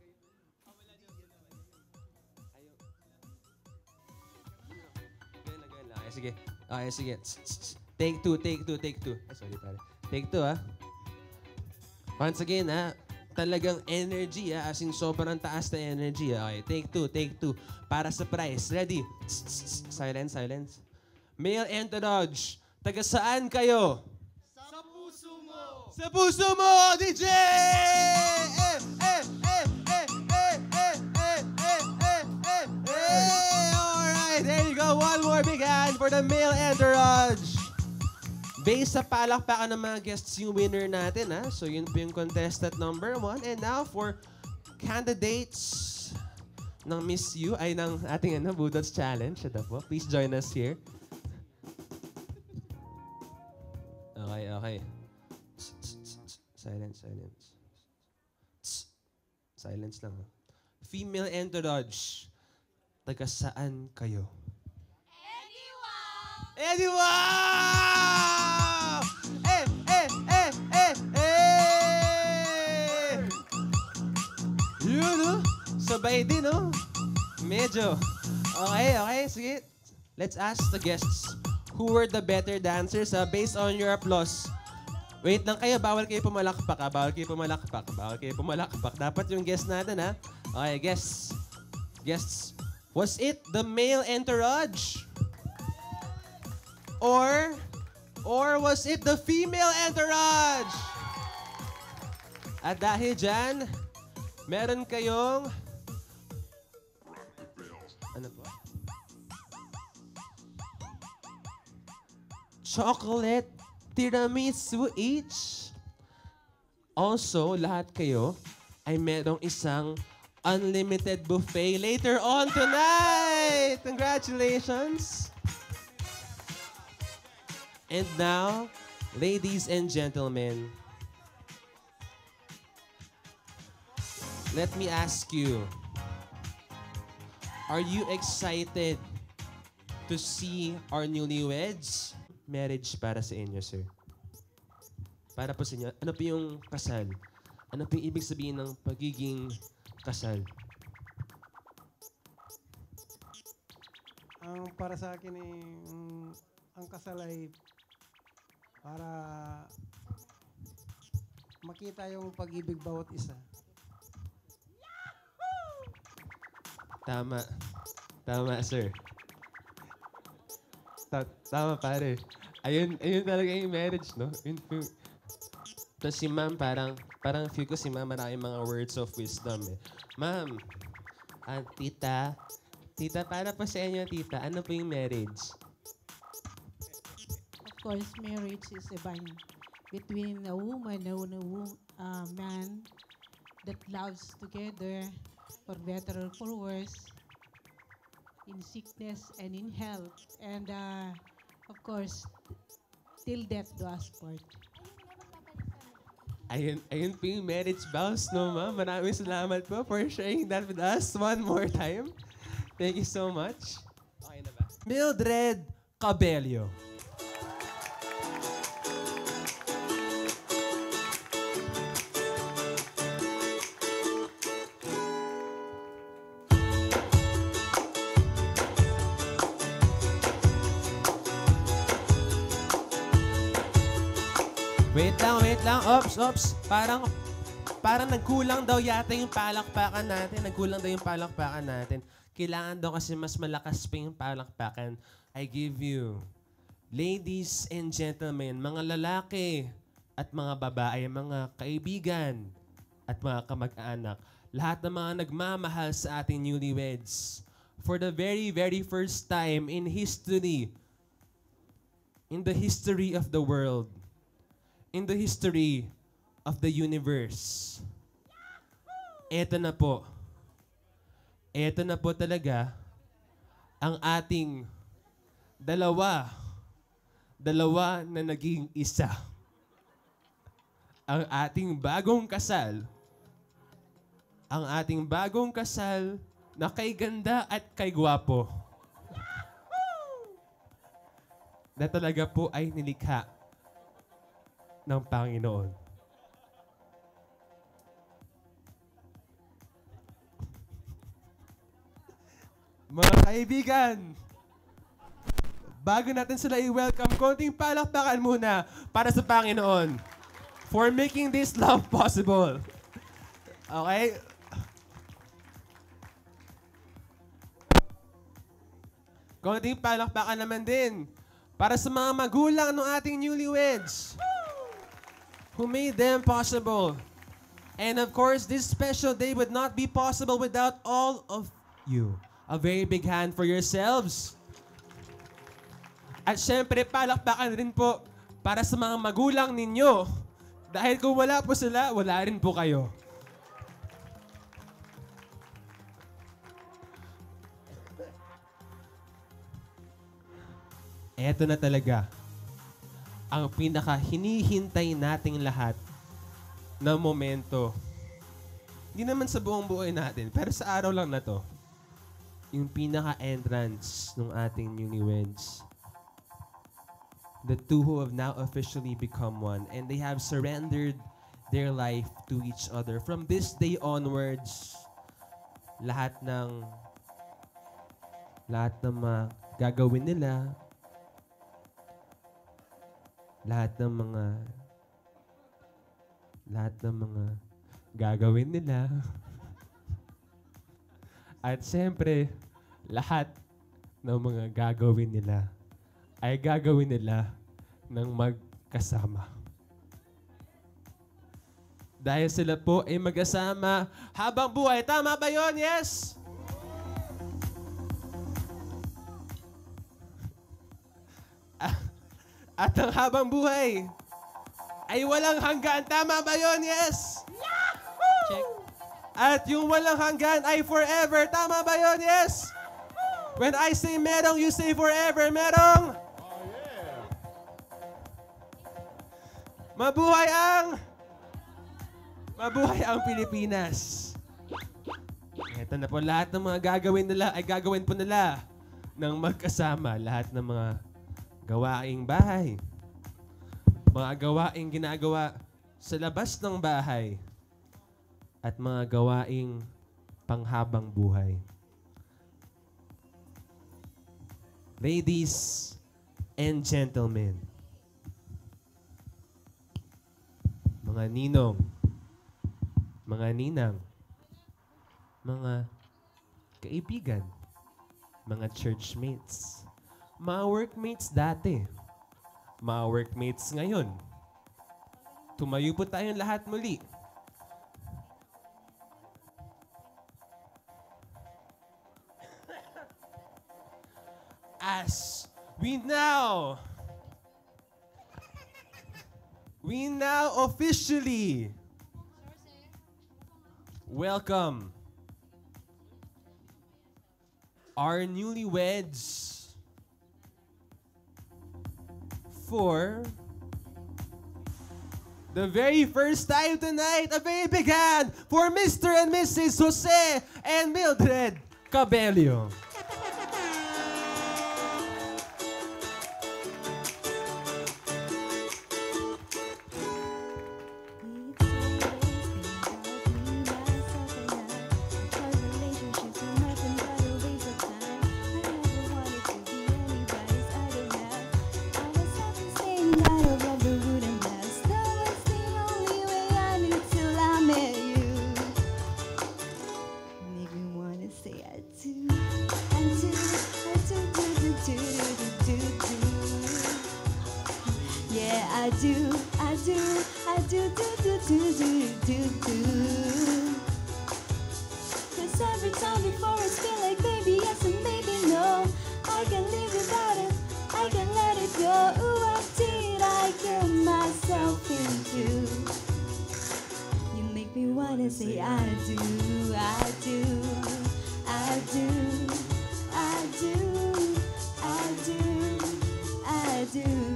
Okay, sige. Okay, sige. Take two, take two, take two. Ay, sorry, pare. Take two, ha. Once again, ha. Talagang energy, ha. As in, sobrang taas na energy, ha. Okay, take two, take two. Para sa prize. Ready? Silence, silence. Male entourage. Taga saan kayo? Sa puso mo! Sa puso mo, D J! Eh, eh, eh, eh, eh, eh, eh, eh, eh, eh, eh. Alright, there you go. One more big hand for the male entourage. Based sa palakpakan ng mga guests yung winner natin, ha? So yun po yung contestant number one. And now for candidates ng Miss You, ay ng ating ano, Budots Challenge. Ito po. Please join us here. Okay, okay. Silence, silence. Silence lang. Ha? Female entourage. Taga saan kayo? Eddie Wow! Eh, eh, eh, eh, eh! Yun, no? Sabay din, no? Medyo. Okay, okay, sige. Let's ask the guests who were the better dancers, uh, based on your applause. Wait lang kayo, bawal kayo pumalakpak, ha? Bawal kayo pumalakpak, bawal kayo pumalakpak. Dapat yung guest natin, ha? Okay, guests. Guests. Was it the male entourage? Or, or was it the female entourage? At dahil dyan, meron kayong... Ano po? Chocolate tiramisu each. Also, lahat kayo ay merong isang unlimited buffet later on tonight. Congratulations! And now, ladies and gentlemen, let me ask you, are you excited to see our newlyweds? Marriage para sa inyo, sir. Para po sa inyo. Ano po yung kasal? Ano po yung ibig sabihin ng pagiging kasal? Ang para sa akin eh, mm, ang kasal ay para makita yung pag-ibig bawat isa. Tama. Tama, sir. Ta- tama, pare. Ayun, ayun talaga yung marriage, no? Yun, yun. Tapos si ma'am, parang, parang feel ko si ma'am maraming mga words of wisdom, eh. Ma'am, ah, tita, Tita, para po sa inyo, tita, ano po yung marriage? Of course, marriage is a bond between a woman and a wo- uh, man that loves together for better or for worse, in sickness and in health. And uh, of course, till death do us part. Ayun, ayun po yung marriage vows, no, ma'am? Maraming salamat po for sharing that with us one more time. Thank you so much. Okay na ba? Mildred Cabello. Wait lang, wait lang. Ops, ops. Parang, parang nagkulang daw yata yung palakpakan natin. Nagkulang daw yung palakpakan natin. Kailangan daw kasi mas malakas pa yung palakpakan. I give you, ladies and gentlemen, mga lalaki at mga babae, mga kaibigan at mga kamag-anak, lahat ng mga nagmamahal sa ating newlyweds, for the very, very first time in history, in the history of the world, in the history of the universe. Eto na po. Eto na po talaga ang ating dalawa, dalawa na naging isa. Ang ating bagong kasal, ang ating bagong kasal na kay ganda at kay gwapo. Na talaga po ay nilikha ng Panginoon. Mga kaibigan, bago natin sila i-welcome, konting palakpakan muna para sa Panginoon for making this love possible. Okay? Konting palakpakan naman din para sa mga magulang ng ating newlyweds who made them possible. And of course, this special day would not be possible without all of you. A very big hand for yourselves. At syempre, palakpakan rin po para sa mga magulang ninyo. Dahil kung wala po sila, wala rin po kayo. Eto na talaga ang pinaka-hinihintay nating lahat na momento. Hindi naman sa buong buhay natin, pero sa araw lang na to. Yung pinaka-entrance ng ating newlyweds. The two who have now officially become one, and they have surrendered their life to each other. From this day onwards, lahat ng lahat ng mga gagawin nila, lahat ng mga lahat ng mga gagawin nila at siyempre lahat ng mga gagawin nila ay gagawin nila ng magkasama. Dahil sila po ay magkasama habang buhay. Tama ba yun? Yes? At ang habang buhay ay walang hanggan. Tama ba yun? Yes? Check. At yung walang hanggan ay forever. Tama ba yun? Yes? When I say merong, you say forever. Merong? Oh, yeah. Mabuhay ang Mabuhay ang Pilipinas. Ito na po, lahat ng mga gagawin nila ay gagawin po nila ng magkasama. Lahat ng mga gawaing bahay, mga gawaing ginagawa sa labas ng bahay, at mga gawaing panghabang buhay. Ladies and gentlemen, mga ninong, mga ninang, mga kaibigan, mga churchmates, mga workmates dati, mga workmates ngayon. Tumayo po tayong lahat muli. as we now, we now officially welcome our newlyweds for the very first time tonight. A very big hand for Mister and Missus Jose and Mildred Cabello. I do, I do, I do, do, do, do, do, do, do. Cause every time before I feel like baby yes and maybe no. I can live without it, I can let it go. Ooh, what did I get myself into? You make me wanna say I do, I do, I do, I do, I do, I do.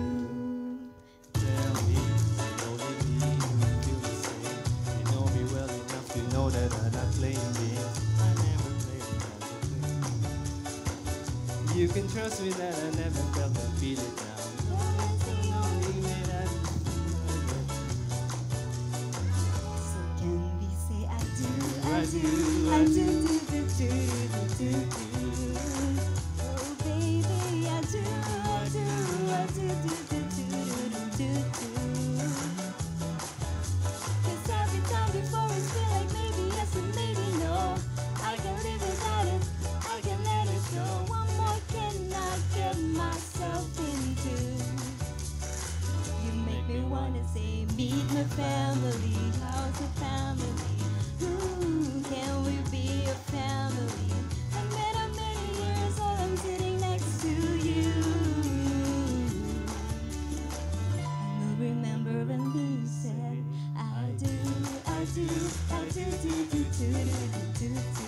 That I'm not playing games. I never played it. You can trust me that I never felt and feel it now. So can we say I do, I do, I do, do, do, do, do, do. Oh baby, I do, I do, I do, do, do, do, do, do. Cause every time before I feel like maybe yes and maybe no. I can live without it, I can let it go. What more can I get myself into? You make me wanna say meet my family, how's the family? Ooh, can we be a family? I met how many years old I'm sitting next to you. I will remember when we said I do, I do, I do, do, do, do, do, do, do.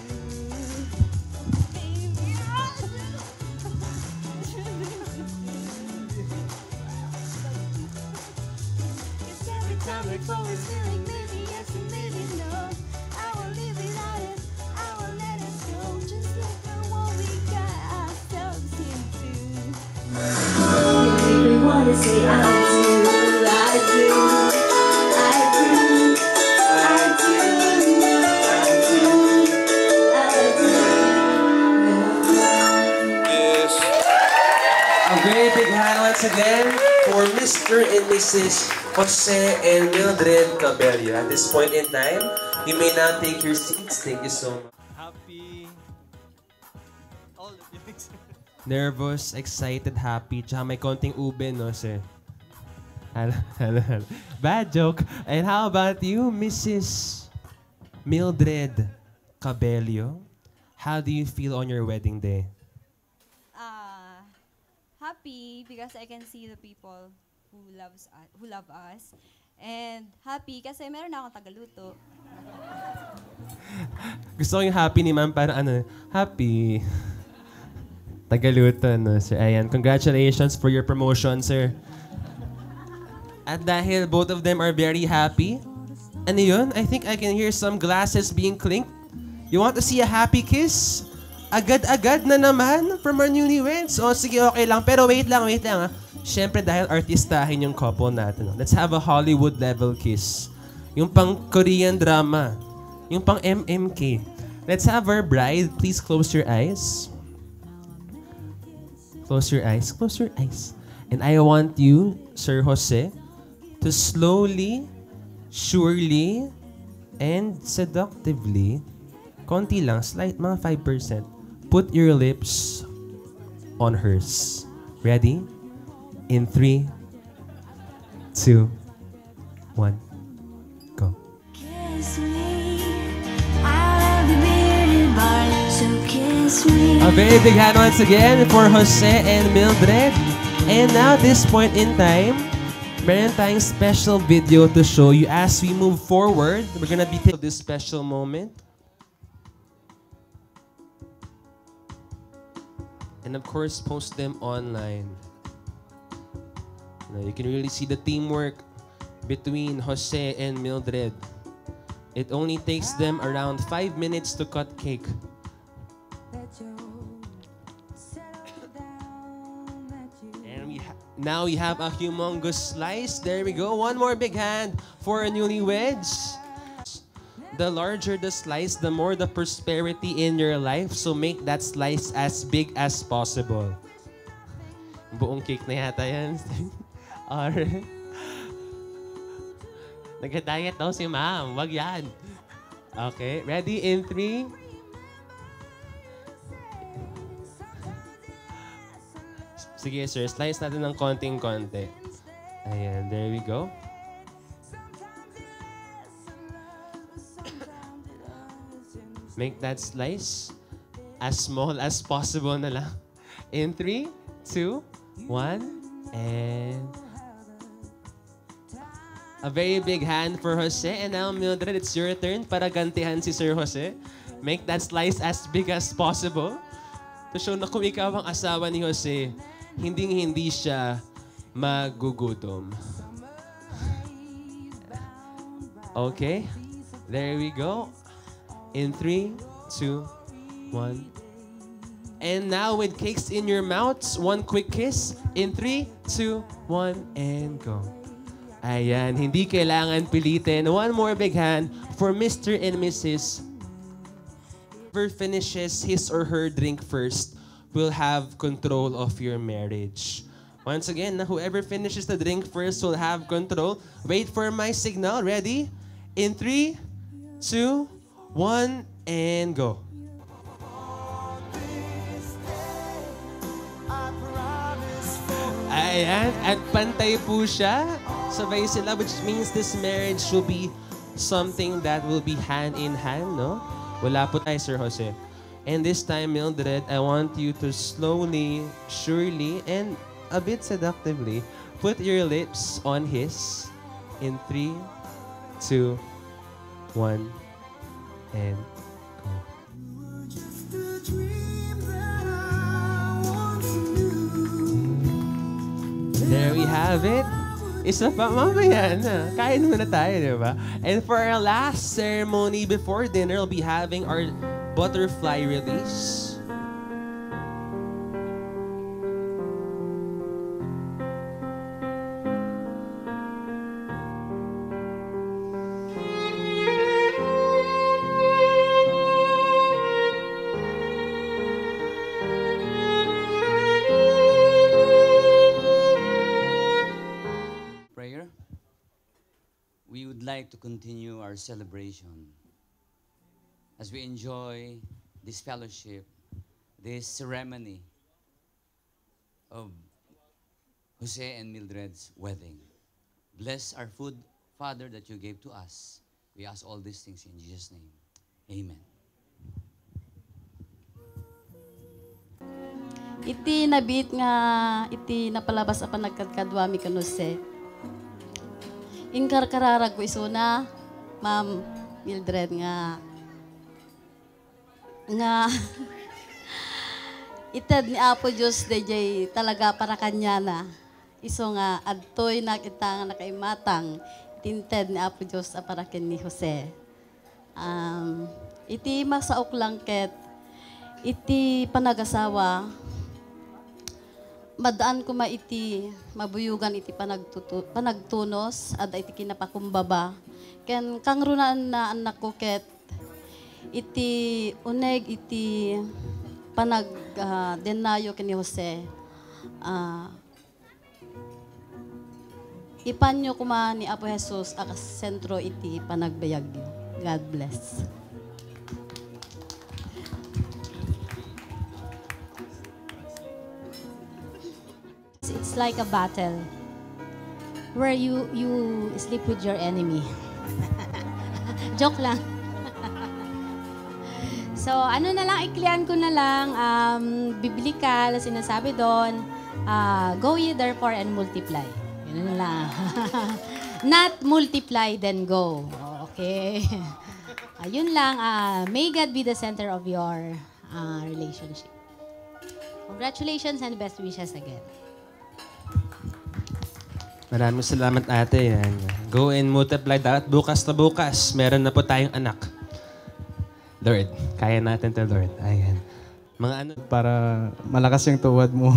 Baby, I do. Cause every time before it's feeling maybe yes and maybe no. I won't live without it, I won't let it go. Just look at what we got ourselves into. You make me wanna say I do, I do, I do, I do, I do, I do. Yes. A very big hand once again for Mister and Missus Jose and Mildred Cabello. At this point in time, you may now take your seats. Thank you so much. Happy. All the things. Nervous, excited, happy, tsaka may konting ube, no, sir? Hello, hello, hello. Bad joke. And how about you, Missus Mildred Cabello? How do you feel on your wedding day? Uh, happy because I can see the people who loves us, who love us. And happy kasi meron na akong tagaluto. Gusto ko yung happy ni ma'am para ano, happy. Tagaluto, no, sir. Ayan, congratulations for your promotion, sir. At dahil both of them are very happy, ano yun? I think I can hear some glasses being clinked. You want to see a happy kiss? Agad-agad na naman from our newlyweds. O, sige, okay lang. Pero wait lang, wait lang, ha. Siyempre, dahil artistahin yung couple natin. No? Let's have a Hollywood-level kiss. Yung pang Korean drama. Yung pang M M K. Let's have our bride. Please close your eyes. Close your eyes. Close your eyes. And I want you, Sir Jose, to slowly, surely, and seductively, konti lang, slight, mga five percent, put your lips on hers. Ready? In three, two, one, go. Kiss me, I love the bearded bar, so kiss sweet. A very big hand once again for Jose and Mildred. And now, this point in time, meron tayong special video to show you as we move forward. We're gonna be taking this special moment. And of course, post them online. Now, you can really see the teamwork between Jose and Mildred. It only takes them around five minutes to cut cake. And we ha now we have a humongous slice. There we go. One more big hand for a newlyweds. The larger the slice, the more the prosperity in your life. So make that slice as big as possible. Buong cake na yata yan. Alright. Nag-diet daw si ma'am. Wag yan. Okay. Ready? In three. Sige, sir. Slice natin ng konting-konti. Ayan. There we go. Make that slice as small as possible na lang. In three, two, one, and... A very big hand for Jose. And now, Mildred, it's your turn para gantihan si Sir Jose. Make that slice as big as possible. To show na kung ikaw ang asawa ni Jose, hinding-hindi siya magugutom. Okay. There we go. In three, two, one. And now with cakes in your mouths, one quick kiss. In three, two, one, and go. Ayan, hindi kailangan pilitin. One more big hand for Mister and Missus Whoever finishes his or her drink first will have control of your marriage. Once again, whoever finishes the drink first will have control. Wait for my signal. Ready? In three, two, one, and go. Ayan, at pantay po siya. Sabay sila, which means this marriage will be something that will be hand in hand, no? Wala po tayo, Sir Jose. And this time, Mildred, I want you to slowly, surely, and a bit seductively put your lips on his in three, two, one, and go. There we have it. Isa pa, mamaya na. Kain muna tayo, di ba? And for our last ceremony before dinner, we'll be having our butterfly release. We would like to continue our celebration as we enjoy this fellowship, this ceremony of Jose and Mildred's wedding. Bless our food, Father, that you gave to us. We ask all these things in Jesus' name. Amen. Iti nabit nga, iti napalabas apan nagkadkadwami kanuse. Inkarkararag ko isuna, Ma'am Mildred nga, nga, ited ni Apo Diyos D J talaga para kanya na. Iso nga, adtoy na kita nga nakaimatang, tinted ni Apo Diyos para kin ni Jose. Um, iti masaok lang ket, iti panagasawa, madaan ko ma iti mabuyugan iti panagtutu, panagtunos at iti kinapakumbaba. Ken kang runaan na anak ko ket iti uneg iti panag uh, denayo ken ni Jose. Uh, ipanyo kuma ni Apo Jesus akas sentro iti panagbayagyo. God bless. It's like a battle where you you sleep with your enemy. Joke lang. So, ano na lang, iklian ko na lang, um, biblical, sinasabi doon, uh, go ye therefore and multiply. Yun na lang. Not multiply, then go. Okay. Ayun lang, uh, may God be the center of your uh, relationship. Congratulations and best wishes again. Maraming salamat ate. Yan. Go and multiply. Dapat bukas na bukas, meron na po tayong anak. Lord, kaya natin to Lord. Ayan. Mga ano? Para malakas yung tuwad mo.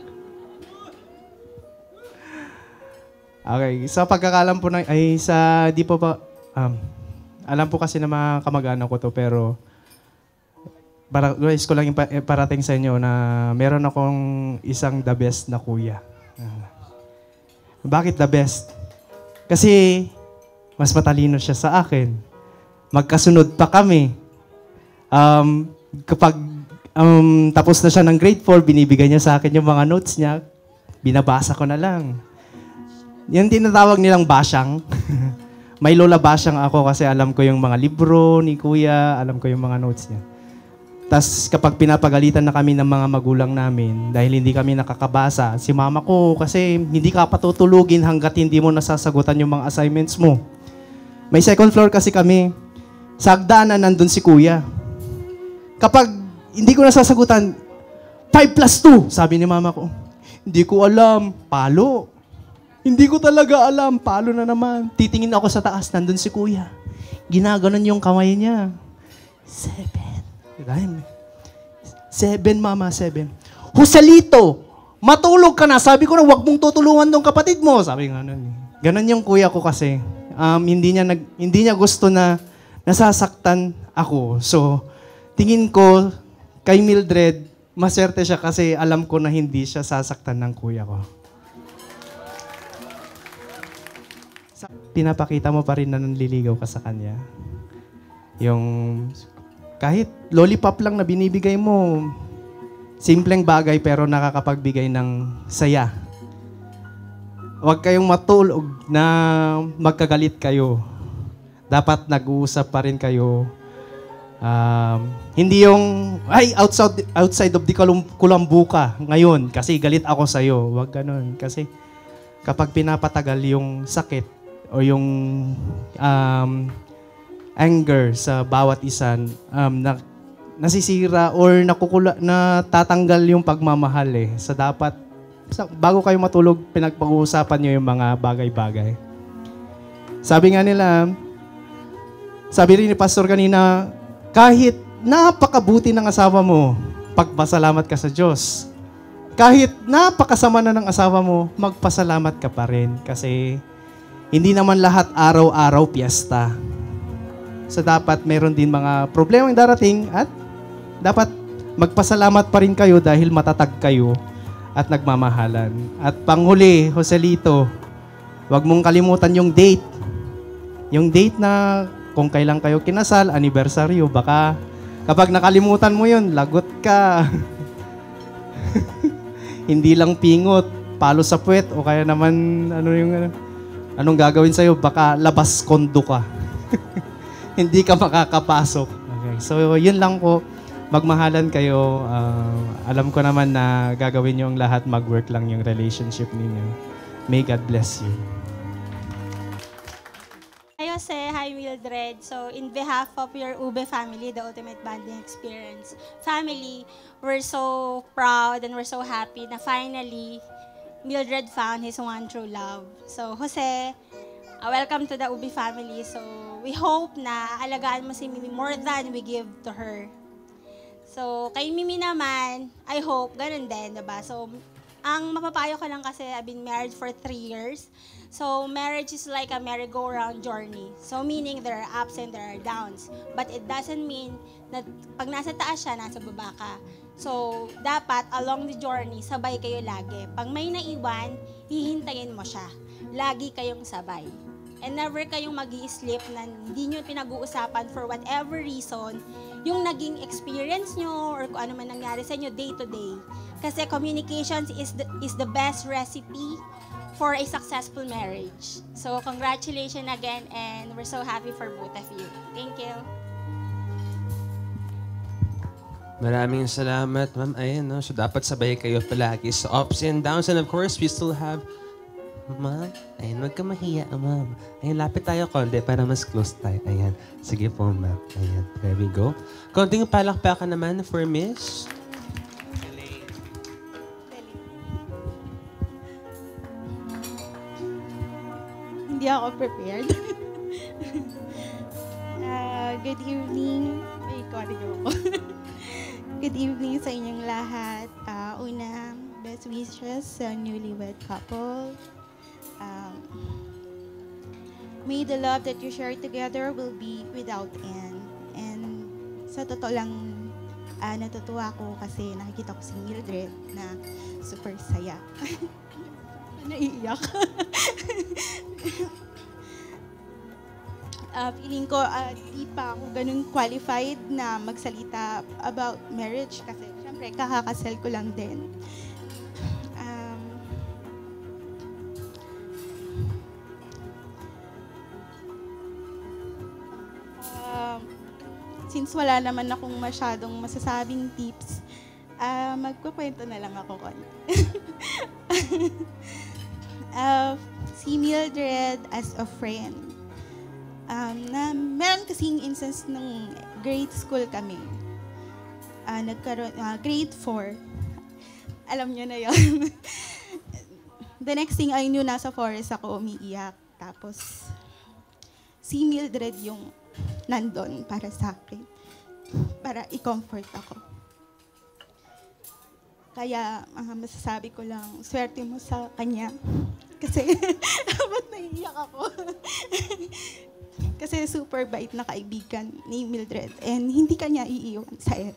Okay, sa pagkakalam po na, ay sa, di po ba, um, alam po kasi na mga kamag-anak ko to, pero para, guys, ko lang ipa- iparating sa inyo na meron akong isang the best na kuya. Uh, bakit the best? Kasi mas matalino siya sa akin. Magkasunod pa kami. Um, kapag um, tapos na siya ng grade four, binibigay niya sa akin yung mga notes niya. Binabasa ko na lang. Yung tinatawag nilang basyang. May lola basyang ako kasi alam ko yung mga libro ni kuya, alam ko yung mga notes niya. Tapos kapag pinapagalitan na kami ng mga magulang namin dahil hindi kami nakakabasa, si mama ko kasi hindi ka patutulugin hanggat hindi mo nasasagutan yung mga assignments mo. May second floor kasi kami. Sa hagdanan nandun si kuya. Kapag hindi ko nasasagutan, five plus two, sabi ni mama ko. Hindi ko alam, palo. Hindi ko talaga alam. Palo na naman. Titingin ako sa taas. Nandun si kuya. Ginaganon yung kamay niya. Seven. Seven, mama. Seven. Joselito, matulog ka na. Sabi ko na, huwag mong tutulungan tong kapatid mo. Sabi nga nun. Ganon yung kuya ko kasi. Um, hindi, niya nag, hindi niya gusto na nasasaktan ako. So, tingin ko, kay Mildred, maswerte siya kasi alam ko na hindi siya sasaktan ng kuya ko. Pinapakita mo pa rin na nanliligaw ka sa kanya. Yung kahit lollipop lang na binibigay mo, simpleng bagay pero nakakapagbigay ng saya. Huwag kayong matulog na magkagalit kayo. Dapat nag-uusap pa rin kayo. Um, hindi yung, ay, outside, outside of the kulambu ka ngayon kasi galit ako sa'yo. Huwag ganun. Kasi kapag pinapatagal yung sakit, o yung um, anger sa bawat isa, um, na, nasisira or nakukula, natatanggal yung pagmamahal eh. So dapat, sa, bago kayo matulog, pinagpag-uusapan nyo yung mga bagay-bagay. Sabi nga nila, sabi rin ni Pastor kanina, kahit napakabuti ng asawa mo, pagpasalamat ka sa Diyos. Kahit napakasama na ng asawa mo, magpasalamat ka pa rin. Kasi hindi naman lahat araw-araw piyesta. So dapat meron din mga problema yung darating at dapat magpasalamat pa rin kayo dahil matatag kayo at nagmamahalan. At panghuli, Joselito, huwag mong kalimutan yung date. Yung date na kung kailan kayo kinasal, anibersaryo, baka kapag nakalimutan mo yun, lagot ka. Hindi lang pingot, palo sa puwet o kaya naman ano yung ano, anong gagawin sa'yo? Baka labas kondo ka. Hindi ka makakapasok. Okay. So, yun lang po. Magmahalan kayo. Uh, alam ko naman na gagawin nyo ang lahat. Mag-work lang yung relationship ninyo. May God bless you. Hi, Jose. Hi, Mildred. So, in behalf of your Ube family, the Ultimate Bonding Experience family, we're so proud and we're so happy na finally, Mildred found his one true love. So, Jose, uh, welcome to the Ubi family. So, we hope na aalagaan mo si Mimi more than we give to her. So, kay Mimi naman, I hope, ganun din, diba? So, ang mapapayo ko lang kasi I've been married for three years. So, marriage is like a merry-go-round journey. So, meaning there are ups and there are downs. But it doesn't mean na pag nasa taas siya, nasa baba ka. So, dapat along the journey, sabay kayo lagi. Pag may naiwan, hihintayin mo siya. Lagi kayong sabay. And never kayong mag-i-sleep na hindi nyo pinag-uusapan for whatever reason, yung naging experience nyo or kung ano man nangyari sa inyo day to day. Kasi communications is the, is the best recipe for a successful marriage. So, congratulations again and we're so happy for both of you. Thank you. Maraming salamat, ma'am. Ayan, no? So, dapat sabay kayo palagi sa ups and downs. And of course, we still have... Ma'am, ayan, wag ka mahiya, ma'am. Ayan, lapit tayo konti para mas close tayo. Ayan. Sige po, ma'am. Ayan, there we go. Konting palakpakan naman for Miss. Hindi ako prepared. uh, good evening. Ay, kawali ko ako. Good evening sa inyong lahat. Uh, una, best wishes sa newlywed couple. Um, may the love that you share together will be without end. And sa totoo lang, uh, natutuwa ko kasi nakikita ko si Mildred na super saya. Naiiyak. uh, feeling ko uh, di pa ako ganun qualified na magsalita about marriage kasi syempre kakakasal ko lang din. Um, uh, since wala naman akong masyadong masasabing tips, uh, magkukwento na lang ako konti. Uh, si Mildred as a friend. Um, na meron kasing instance nung grade school kami. Uh, nagkaroon, uh, grade four. Alam niyo na yun. The next thing I knew, nasa forest ako umiiyak. Tapos, si Mildred yung nandun para sa akin. Para i-comfort ako. Kaya uh, masasabi ko lang, swerte mo sa kanya. Kasi habang naiiyak ako. Kasi super bait na kaibigan ni Mildred. And hindi kanya iiwan sa air.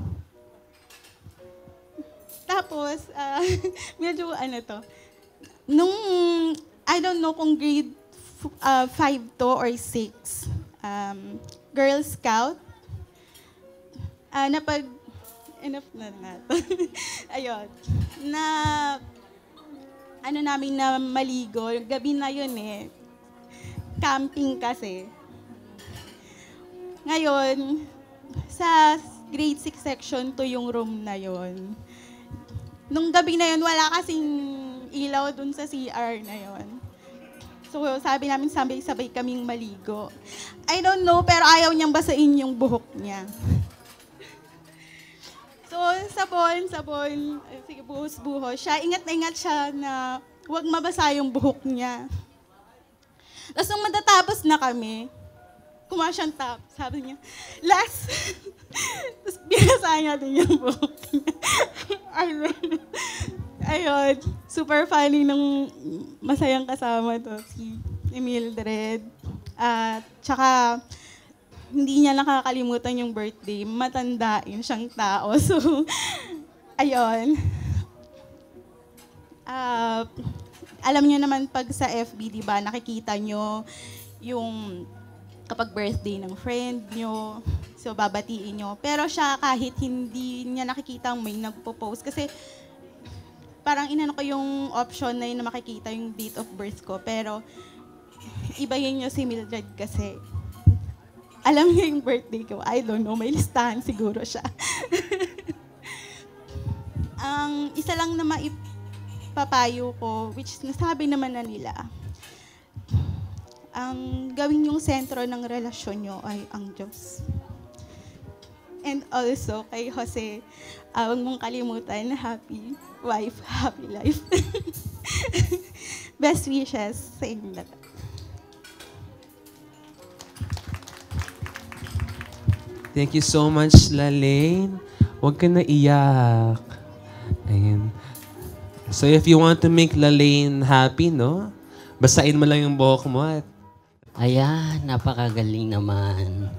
Tapos, uh, medyo ano to. Nung, I don't know kung grade uh, five to or six, um, Girl Scout, uh, napag, enough na nga to. Ayun. Na, ano namin na maligo, gabi na yun eh. Camping kasi. Ngayon, sa grade six section to yung room na yun. Nung gabi na yun, wala kasing ilaw dun sa C R na yun. So, sabi namin, sabay-sabay kaming maligo. I don't know, pero ayaw niyang basain yung buhok niya. So, sabon, sabon, sige, buhos-buhos siya. Ingat na ingat siya na huwag mabasa yung buhok niya. Tapos nung matatapos na kami, kumuha siyang top. Sabi niya, last! Tapos binasa niya din yung buhok niya. Ayun, super funny nung masayang kasama to, si Mildred. At uh, tsaka, hindi niya nakakalimutan yung birthday. Matandain siyang tao. So, ayun. Uh, alam niyo naman pag sa F B, di ba, nakikita niyo yung kapag birthday ng friend niyo, so babatiin niyo. Pero siya kahit hindi niya nakikita may nagpo-post kasi parang inano ko yung option na yun na makikita yung date of birth ko. Pero iba yun yung si Mildred kasi alam niya yung birthday ko. I don't know, may listahan siguro siya. Ang isa lang na maipapayo ko, which nasabi naman na nila, ang gawin yung sentro ng relasyon nyo ay ang Diyos. And also, kay Jose, uh, huwag mong kalimutan, happy wife, happy life. Best wishes sa inyo lahat. Thank you so much, Lalaine. Huwag ka na iyak. Ayan. So if you want to make Lalaine happy, no? Basain mo lang yung buhok mo at... Ayan, napakagaling naman.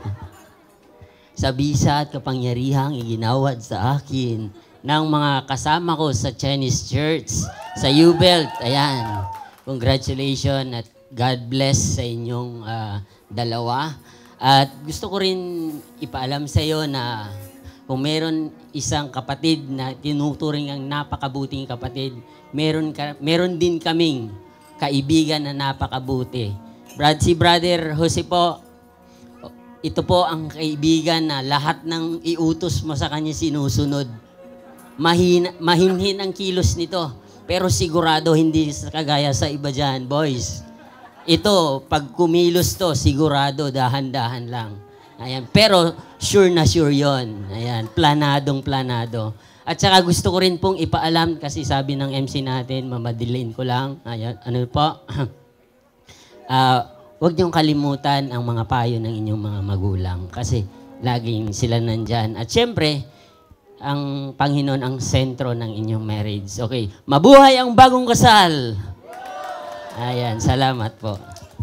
Sa bisa at kapangyarihang iginawad sa akin ng mga kasama ko sa Chinese Church, sa U-Belt. Ayan. Congratulations at God bless sa inyong uh, dalawa. At gusto ko rin ipaalam sa iyo na kung meron isang kapatid na tinuturing ang napakabuting kapatid, meron, ka, meron din kaming kaibigan na napakabuti. Brad, si Brother Jose po, ito po ang kaibigan na lahat ng iutos mo sa kanya sinusunod. Mahina, mahinhin ang kilos nito. Pero sigurado hindi kagaya sa iba dyan, boys. Ito, pag kumilos to, sigurado, dahan-dahan lang. Ayan. Pero sure na sure yon. Ayan. Planadong planado. At saka gusto ko rin pong ipaalam kasi sabi ng M C natin, mamadilin ko lang. Ayan. Ano po? uh, huwag niyong kalimutan ang mga payo ng inyong mga magulang. Kasi laging sila nandyan. At syempre, ang Panginoon ang sentro ng inyong marriage. Okay. Mabuhay ang bagong kasal! Ayan, salamat po.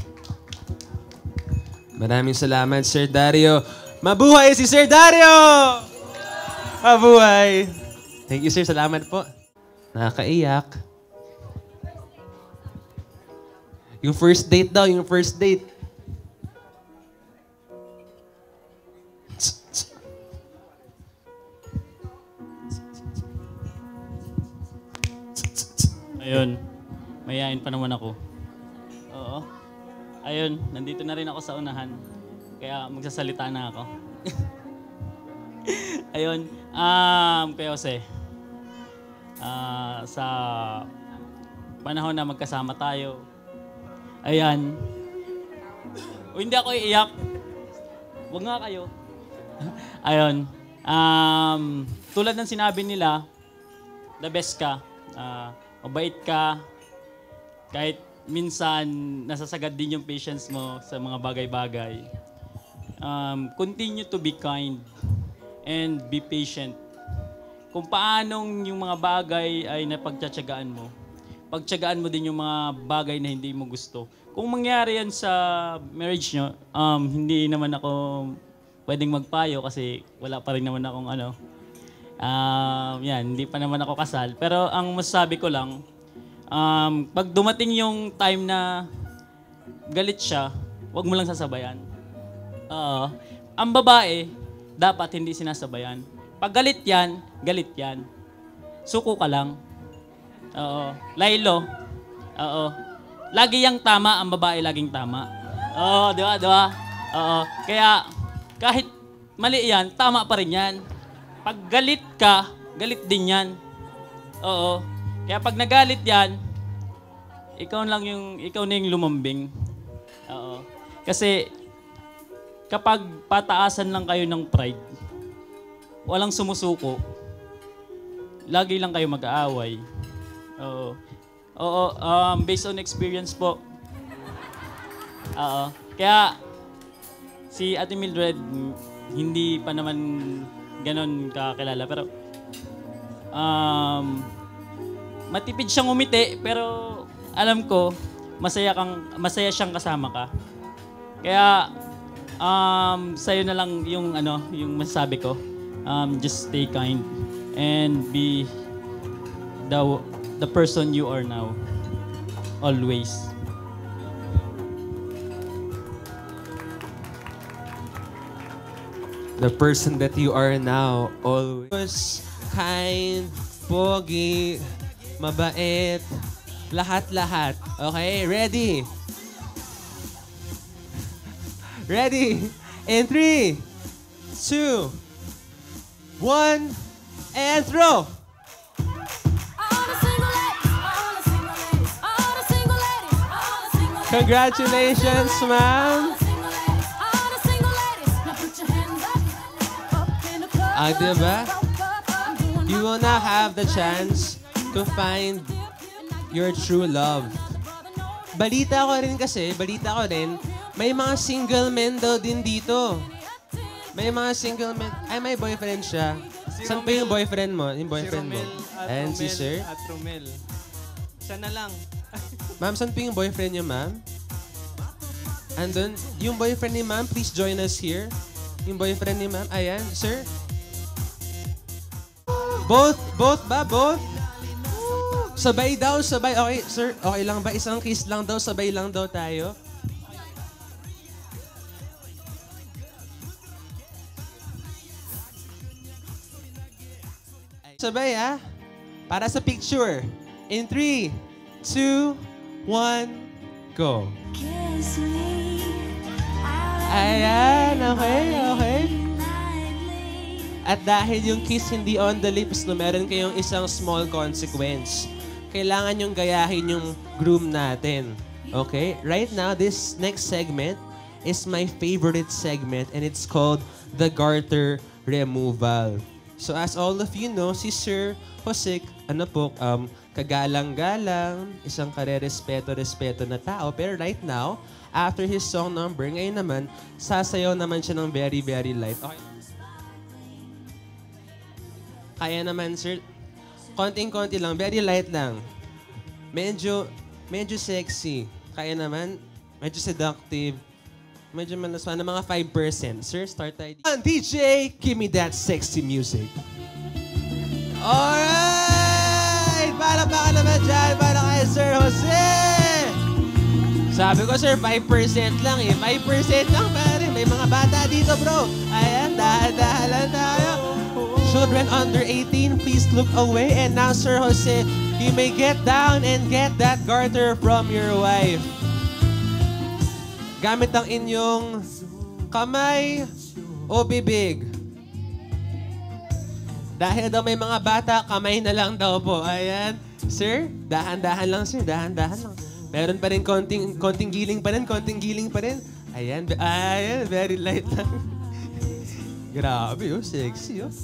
Maraming salamat, Sir Dario. Mabuhay si Sir Dario! Mabuhay! Thank you, sir. Salamat po. Nakakaiyak. Yung first date daw, yung first date. Ayun, mayayain pa naman ako. Oo. Ayun, nandito na rin ako sa unahan. Kaya magsasalita na ako. Ayun, um, Kuya Jose, uh, sa panahon na magkasama tayo, ayan, o hindi ako iiyak. Huwag nga kayo. Ayun, um, tulad ng sinabi nila, the best ka. Uh, mabait ka, kahit minsan nasasagad din yung patience mo sa mga bagay-bagay. Um, continue to be kind and be patient. Kung paanong yung mga bagay ay napagtsatsagaan mo, pagtsagaan mo din yung mga bagay na hindi mo gusto. Kung mangyari yan sa marriage nyo, um, hindi naman ako pwedeng magpayo kasi wala pa rin naman akong ano, Um, yan, hindi pa naman ako kasal. Pero ang masasabi ko lang, um, pag dumating yung time na galit siya, huwag mo lang sasabayan. Oo. Ang babae, dapat hindi sinasabayan. Pag galit yan, galit yan. Suko ka lang. Oo. Laylo. Oo. Lagi yang tama, ang babae laging tama. Oo, di ba, di ba? Oo. Kaya, kahit mali yan, tama pa rin yan. Pag galit ka, galit din yan. Oo. Kaya pag nagalit yan, ikaw lang yung, ikaw na yung lumambing. Oo. Kasi, kapag pataasan lang kayo ng pride, walang sumusuko, lagi lang kayo mag-aaway. Oo. Oo, um, based on experience po. Oo. Kaya, si Ate Mildred, hindi pa naman ganon kakilala. Pero, um, matipid siyang umiti, pero alam ko, masaya, kang, masaya siyang kasama ka. Kaya, um, sa'yo na lang yung, ano, yung masasabi ko. Um, just stay kind and be the, the person you are now. Always. The person that you are now, always kind, pogi, mabait, lahat-lahat. Okay, ready? Ready? In three, two, one, and throw! Congratulations, ma'am! Ah, diba? You will not have the chance to find your true love. Balita ko rin kasi, balita ko rin, may mga single men daw din dito. May mga single men. Ay, may boyfriend siya. Si Saan pa Romel. yung boyfriend mo? Yung boyfriend si mo? Romel at And si Romel sir? At Romel. Siya na lang. Ma'am, saan pa yung boyfriend niyo, ma'am? Andun, yung boyfriend ni ma'am, please join us here. Yung boyfriend ni ma'am, ayan, sir. Both, both ba? Both? Sabay daw, sabay. Okay, sir, okay lang ba? Isang kiss lang daw, sabay lang daw tayo. Sabay, ah. Para sa picture. In three, two, one, go. Kiss me, I'll Ayan, okay, okay. At dahil yung kiss hindi on the lips, no, meron kayong isang small consequence. Kailangan yung gayahin yung groom natin. Okay? Right now, this next segment is my favorite segment and it's called the garter removal. So as all of you know, si Sir Jose, ano po, um, kagalang-galang, isang kare-respeto-respeto na tao. Pero right now, after his song number, ngayon naman, sasayaw naman siya ng very, very light. Okay. Kaya naman, sir. Konting-konti lang. Very light lang. Medyo, medyo sexy. Kaya naman, medyo seductive. Medyo malaswa na mga five percent. Sir, start tayo. D J, give me that sexy music. Alright! Para pa ka naman dyan. Para kay Sir Jose. Sabi ko, sir, five percent lang eh. five percent lang, pare. May mga bata dito, bro. Ayan, dahan-dahan lang tayo. Children under eighteen, please look away. And now, Sir Jose, you may get down and get that garter from your wife. Gamit ang inyong kamay o bibig. Dahil daw may mga bata, kamay na lang daw po. Ayan. Sir, dahan-dahan lang, sir. Dahan-dahan lang. Meron pa rin konting, konting giling pa rin, konting giling pa rin. Ayan, ayan, very light lang. Grabe, oh, sexy, oh.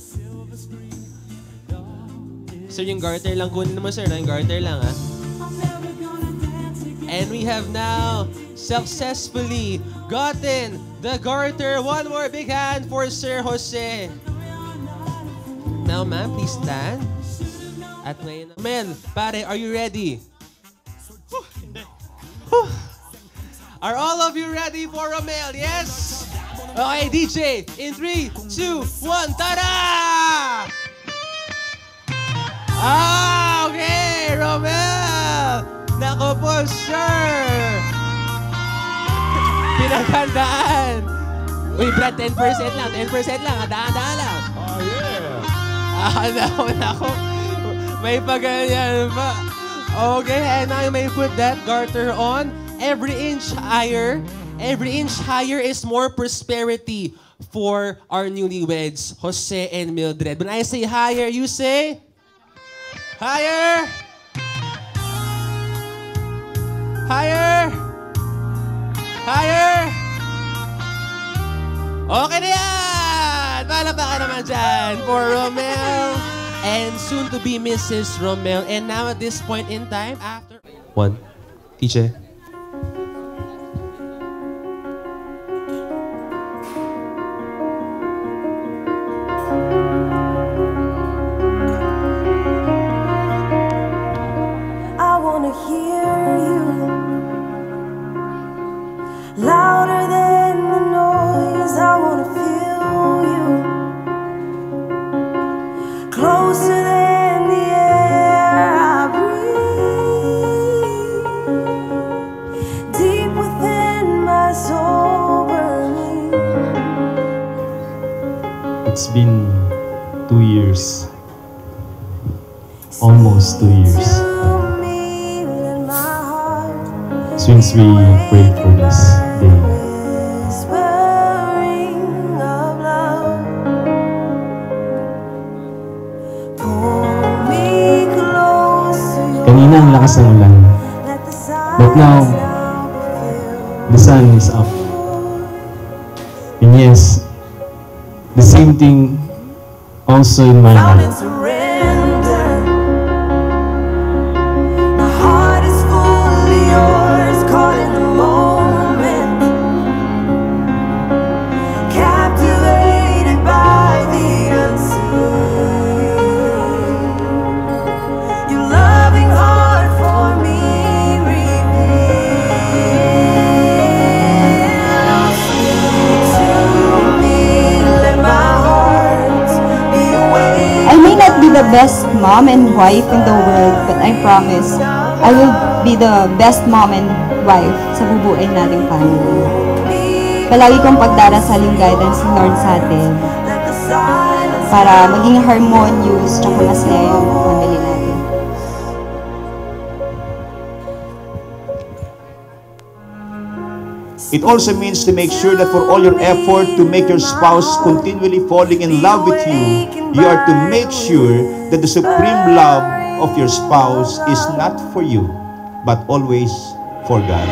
Sir, yung garter lang kunin mo, sir. Yung garter lang, ha? And we have now successfully gotten the garter. One more big hand for Sir Jose. Now, ma'am, please stand. At ngayon, Mel, pare, are you ready? Are all of you ready for Romel? Yes? Okay, D J, in three, two, one, tada! Ah, okay, Romel! Nako po, sir! Pinaghandaan! Uy, Brad, ten percent lang, ten percent lang, daan-daan lang. Oh, yeah! Ah, nako, nako. May paganyan pa. Okay, and I may put that garter on. Every inch higher, every inch higher is more prosperity for our newlyweds, Jose and Mildred. When I say higher, you say? Higher! Higher! Higher! Okay na yan! Palakpakan naman dyan for Romel and soon to be Missus Romel. And now at this point in time, after... One. D J. I wanna hear you louder than the noise. I wanna feel you closer than the air I breathe, deep within my soul burning. It's been two years. Almost two years. Since we prayed for this day. Kanina ang lakas ng ulan. But now, the sun is up. And yes, the same thing also in my heart. The best mom and wife in the world, but I promise I will be the best mom and wife sa bubuin nating family. Palagi kong pagdarasal yung guidance ni Lord sa atin para maging harmonious tsaka masaya yung family natin. It also means to make sure that for all your effort to make your spouse continually falling in love with you, you are to make sure that the supreme love of your spouse is not for you, but always for God.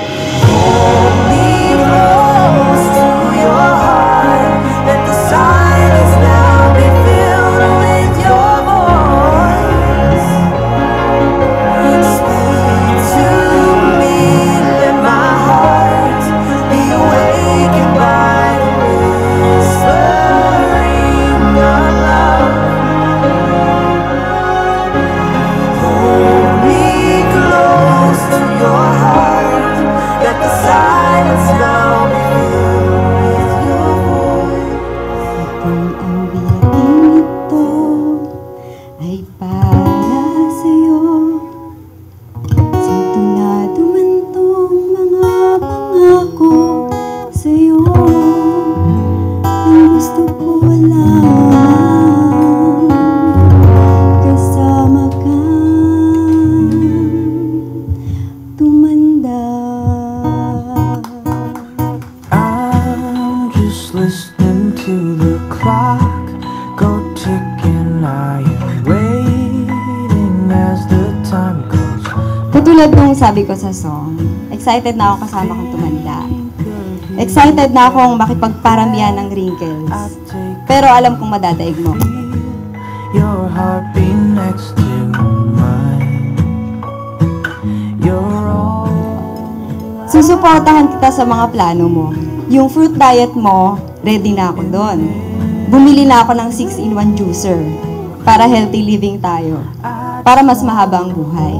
Katulad nung sabi ko sa song, excited na ako kasama kong tumanda. Excited na akong makipagparamihan ng wrinkles. Pero alam kong madadaig mo. Your heart beat next to mine. You're all Susuportahan kita sa mga plano mo. Yung fruit diet mo, ready na ako doon. Bumili na ako ng six in one juicer para healthy living tayo. Para mas mahaba ang buhay.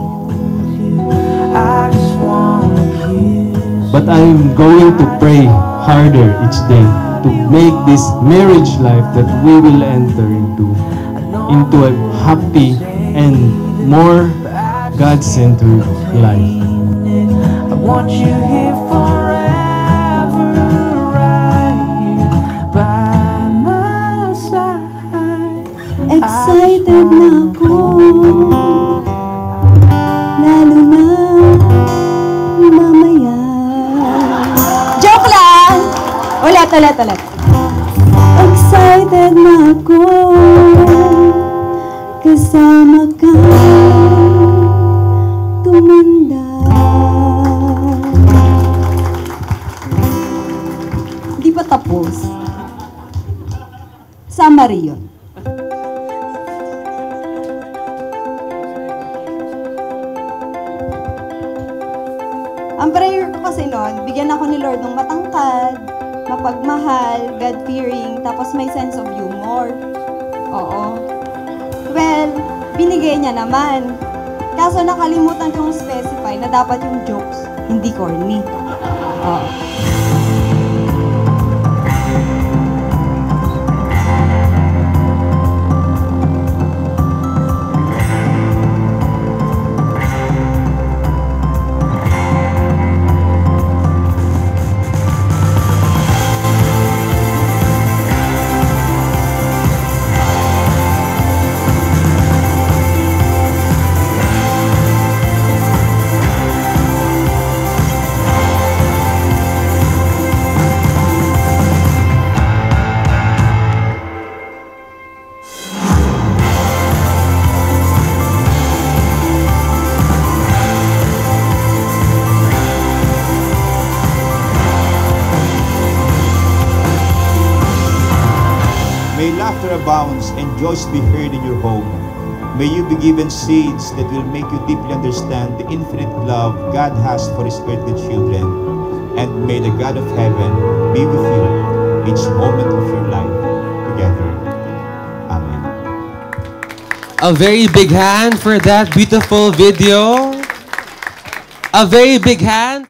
But I'm going to pray harder each day to make this marriage life that we will enter into, into a happy and more God-centered life. I want you here forever, right here by my side. Excited na ako, lalo na mamaya. Joke lang! Ulit, ulit, ulit. Excited na ako, kasama ka, tumanda. Di pa tapos. Summary yun. Ang prayer ko kasi noon, bigyan ako ni Lord ng matangkad, mapagmahal, God-fearing, tapos may sense of humor. Oo. Well, binigay niya naman. Kaso nakalimutan kong specify na dapat yung jokes, hindi corny. Oo. May laughter abounds and joys be heard in your home. May you be given seeds that will make you deeply understand the infinite love God has for His earthly children. And may the God of heaven be with you each moment of your life together. Amen. A very big hand for that beautiful video. A very big hand.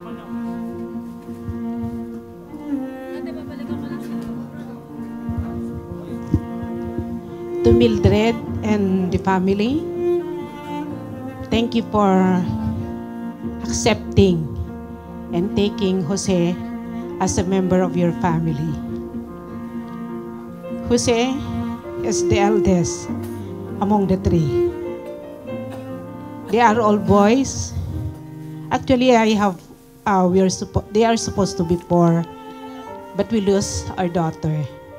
To Mildred and the family, thank you for accepting and taking Jose as a member of your family. Jose is the eldest among the three. They are all boys. Actually, I have uh, we are suppo- they are supposed to be poor, but we lose our daughter.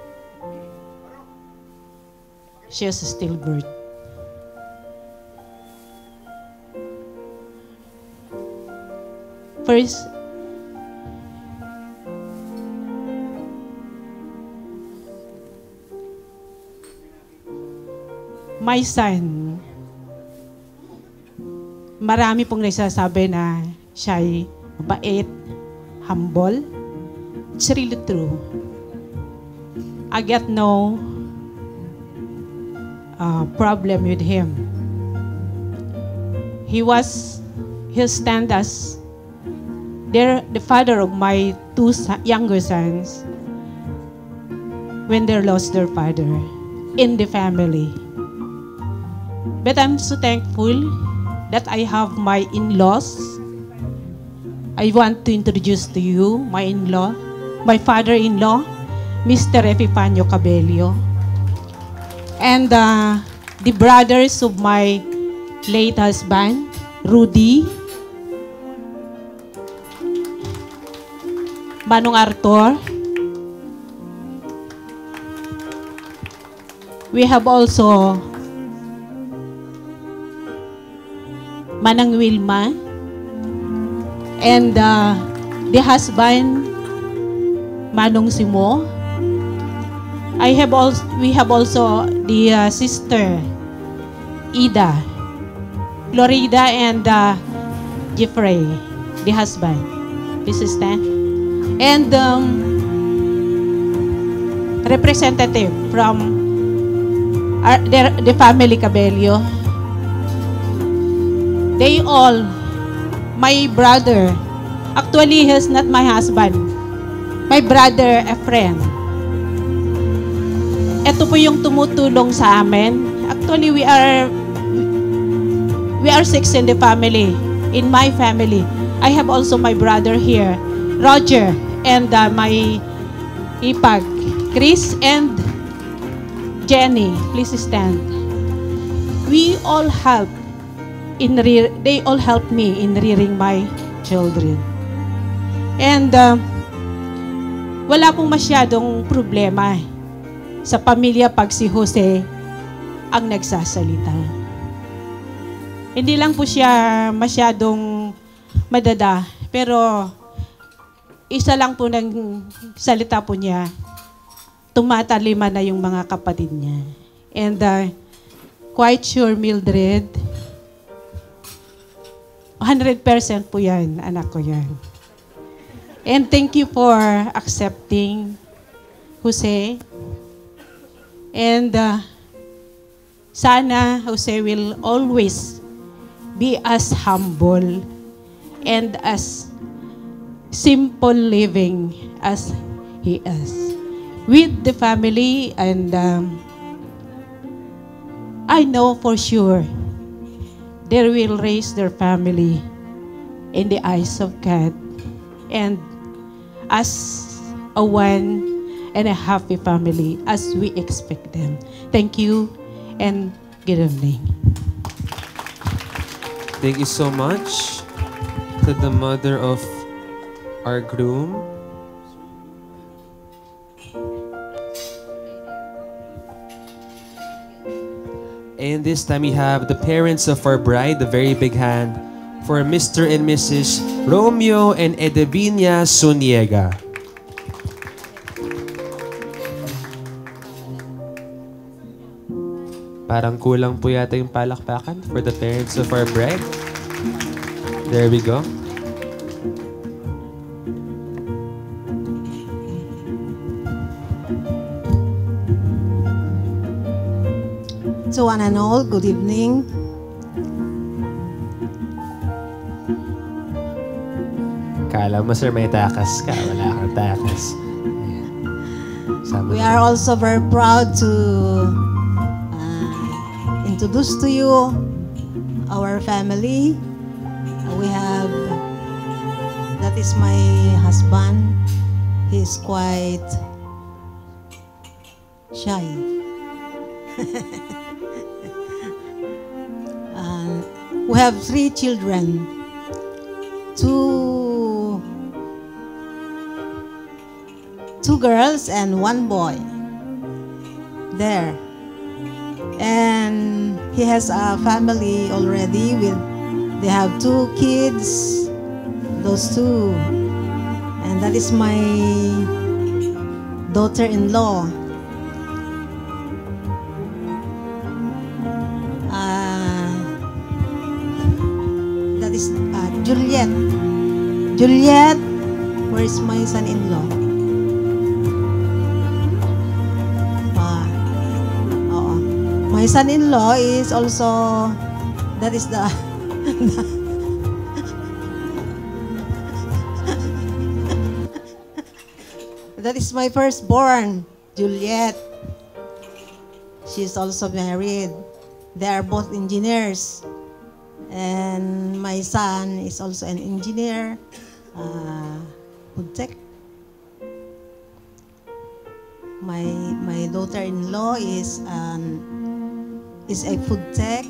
She is stillbirth. First, my son, marami pong nagsasabi na siya'y mabait, humble. It's really true. I get no uh, problem with him. He was, he stand as their, the father of my two son, younger sons when they lost their father in the family. But I'm so thankful that I have my in-laws. I want to introduce to you my in-law, my father-in-law, Mister Epifanio Cabello, and uh, the brothers of my late husband, Rudy, Manong Arthur. We have also Manang Wilma, and uh, the husband, Manong Simo. I have also, we have also the uh, sister, Ida, Florida, and uh, Jeffrey, the husband. This is that. And um, representative from our, the, the family Cabello. They all, my brother, actually he's not my husband, my brother, a friend. Ito po yung tumutulong sa amin. Actually, we are, we are six in the family, in my family. I have also my brother here, Roger, and uh, my ipag, Chris and Jenny. Please stand. We all help. In re- they all help me in rearing my children. And uh, wala pong masyadong problema sa pamilya pag si Jose ang nagsasalita. Hindi lang po siya masyadong madada, pero isa lang po ng salita po niya, tumatalima na yung mga kapatid niya. And uh, quite sure, Mildred, one hundred percent po yan, anak ko yan. And thank you for accepting Jose. And uh, sana Jose will always be as humble and as simple living as he is. With the family, and um, I know for sure they will raise their family in the eyes of God and as a one and a happy family as we expect them. Thank you and good evening. Thank you so much to the mother of our groom. And this time we have the parents of our bride, the very big hand for Mister and Missus Romeo and Edevina Suniega. Parang kulang po yata yung palakpakan for the parents of our bride. There we go. To one and all, good evening. Kala mo, sir, may takas ka. Wala kang takas. We are also very proud to uh, introduce to you our family. Uh, we have, that is my husband. He is quite shy. uh, we have three children. Two two girls and one boy. There. And he has a family already with, they have two kids, those two. And that is my daughter-in-law. Uh, that is uh, Juliet. Juliet, where is my son-in-law? Ah, oo. My son-in-law is also, that is the, that is my firstborn, Juliet. She's also married. They are both engineers. And my son is also an engineer, uh, food tech. My my daughter-in-law is um, is a food tech.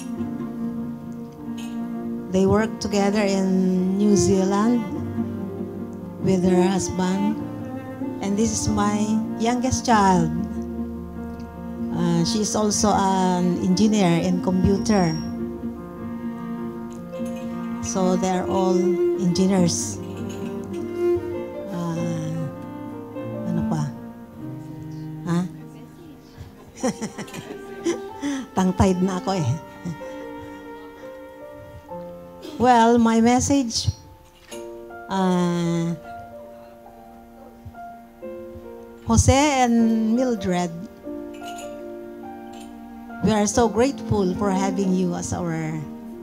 They work together in New Zealand with her husband. And this is my youngest child. Uh, she is also an engineer in computer. So they're all engineers. Uh, ano pa? Ha? Tang-tied na ako eh. Well, my message, uh, Jose and Mildred, we are so grateful for having you as our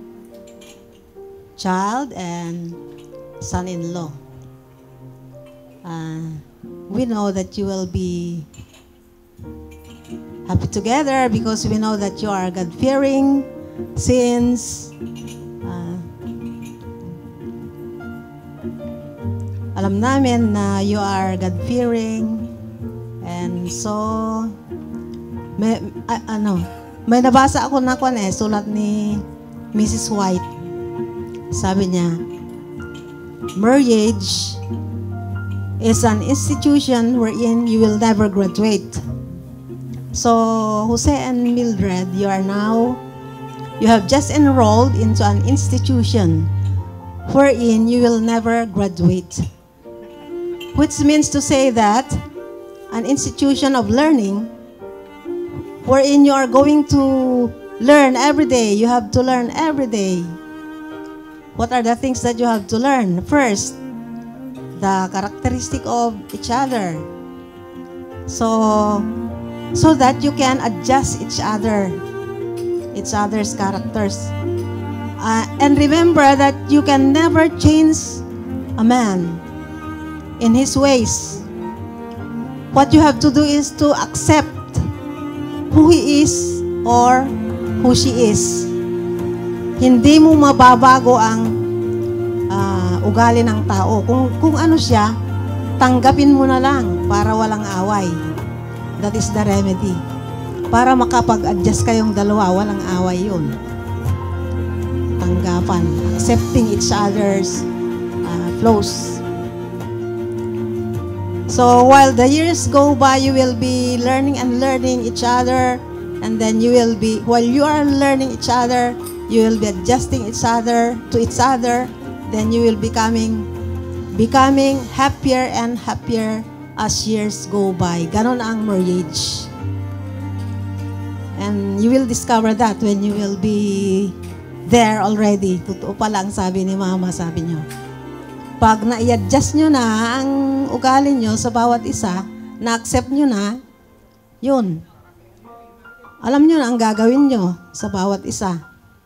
child and son-in-law. Uh, we know that you will be happy together because we know that you are God-fearing since uh, alam namin na you are God-fearing, and so may, uh, ano, may nabasa ako na kwan eh, sulat ni Missus White. Sabi niya, marriage is an institution wherein you will never graduate. So, Jose and Mildred, you are now, you have just enrolled into an institution wherein you will never graduate. Which means to say that an institution of learning wherein you are going to learn every day. You have to learn every day. What are the things that you have to learn? First, the characteristic of each other. So, so that you can adjust each other, each other's characters. Uh, and remember that you can never change a man in his ways. What you have to do is to accept who he is or who she is. Hindi mo mababago ang uh, ugali ng tao. Kung, kung ano siya, tanggapin mo na lang para walang away. That is the remedy. Para makapag-adjust kayong dalawa, walang away yun. Tanggapan. Accepting each other's uh, flaws. So while the years go by, you will be learning and learning each other, and then you will be, while you are learning each other, you will be adjusting each other to each other, then you will becoming becoming happier and happier as years go by. Ganon ang marriage. And you will discover that when you will be there already. Totoo pala ang sabi ni Mama, sabi niyo. Pag na-i-adjust nyo na ang ugali nyo sa bawat isa, na-accept nyo na, yun. Alam nyo na ang gagawin nyo sa bawat isa.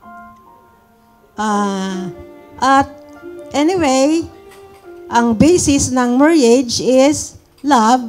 Uh, at anyway, ang basis ng marriage is love.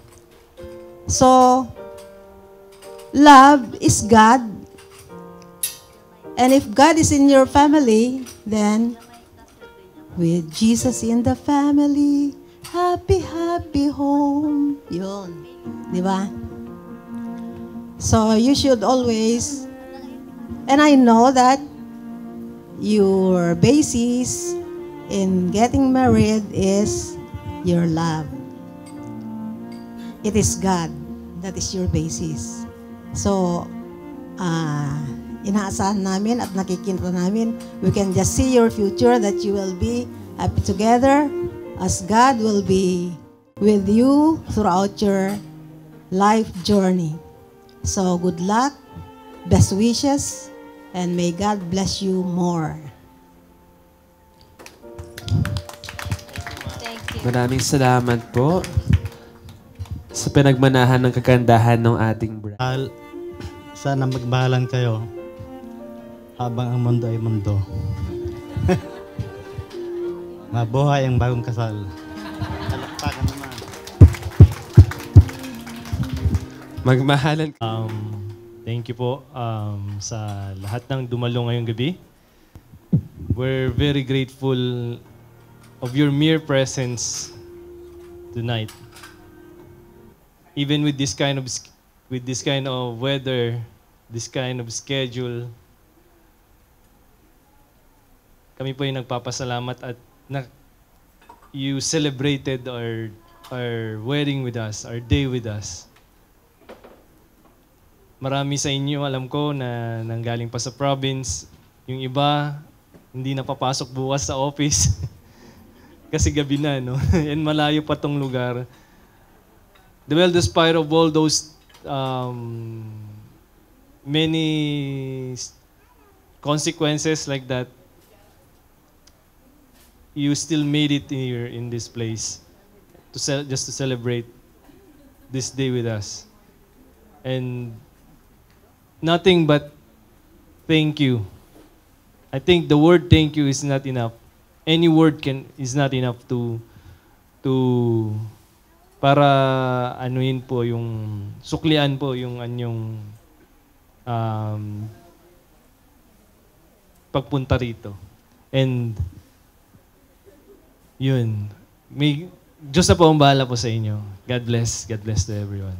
So, love is God. And if God is in your family, then with Jesus in the family, happy, happy home. Yun. Di ba? So, you should always, and I know that your basis in getting married is your love. it is God that is your basis. So, ah, inaasahan namin at nakikita namin, we can just see your future that you will be happy together as God will be with you throughout your life journey. So, good luck, best wishes, and may God bless you more. Maraming salamat po sa pinagmanahan ng kagandahan ng ating bride. Sana magmahalan kayo habang ang mundo ay mundo. Mabuhay ang bagong kasal. Palakpakan naman. Magmahalan. Um, thank you po um, sa lahat ng dumalo ngayong gabi. We're very grateful of your mere presence tonight. Even with this kind of with this kind of weather, this kind of schedule, kami po yung nagpapasalamat at na, you celebrated our our wedding with us, our day with us. Marami sa inyo, alam ko, na nanggaling pa sa province. Yung iba, hindi napapasok bukas sa office. Kasi gabi na, no? And malayo pa tong lugar. Well, despite of all those um, many consequences like that, you still made it here in this place to ce- just to celebrate this day with us. And nothing but thank you. I think the word thank you is not enough. Any word can is not enough to to para anuin po yung suklian po yung anyong um, pagpunta rito. And yun, may Diyos na po ang bahala po sa inyo. God bless. God bless to everyone.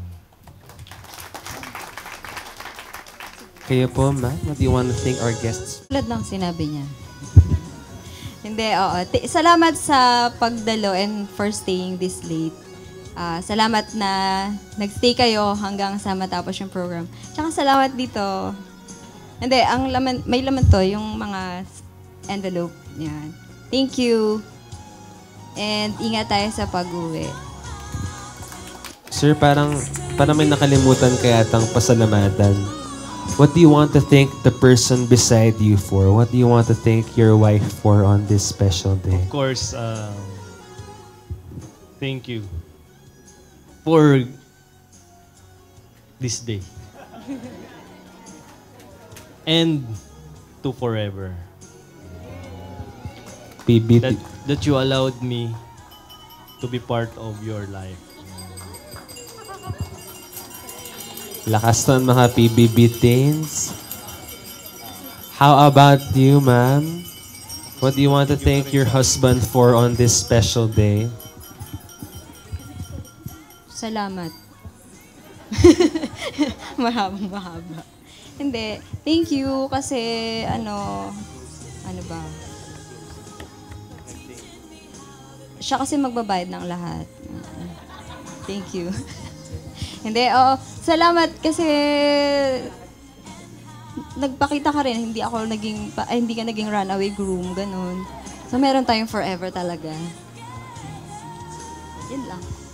Kayo po, ma'am, what do you want to thank our guests? Tulad ng sinabi niya. Hindi, oo. T- salamat sa pagdalo and for staying this late. Uh, salamat na nagstay kayo hanggang sa matapos yung program. Tsaka salamat dito. Hindi, ang laman, may laman to, yung mga envelope. Yan. Thank you. And ingat tayo sa pag-uwi. Sir, parang, parang may nakalimutan kaya tang pasalamatan. What do you want to thank the person beside you for? What do you want to thank your wife for on this special day? Of course, um, thank you for this day. And to forever. P B T. That, that you allowed me to be part of your life. Lakas ng mga P B B teens. How about you, ma'am? What do you want to thank your husband for on this special day? Salamat. mahaba, mahaba. Hindi. Thank you kasi ano, ano ba? Siya kasi magbabayad ng lahat. Thank you. Hindi, oo. Salamat kasi nagpakita ka rin, hindi ako naging, ay, hindi ka naging runaway groom, ganun. So, meron tayong forever talaga. Yun lang.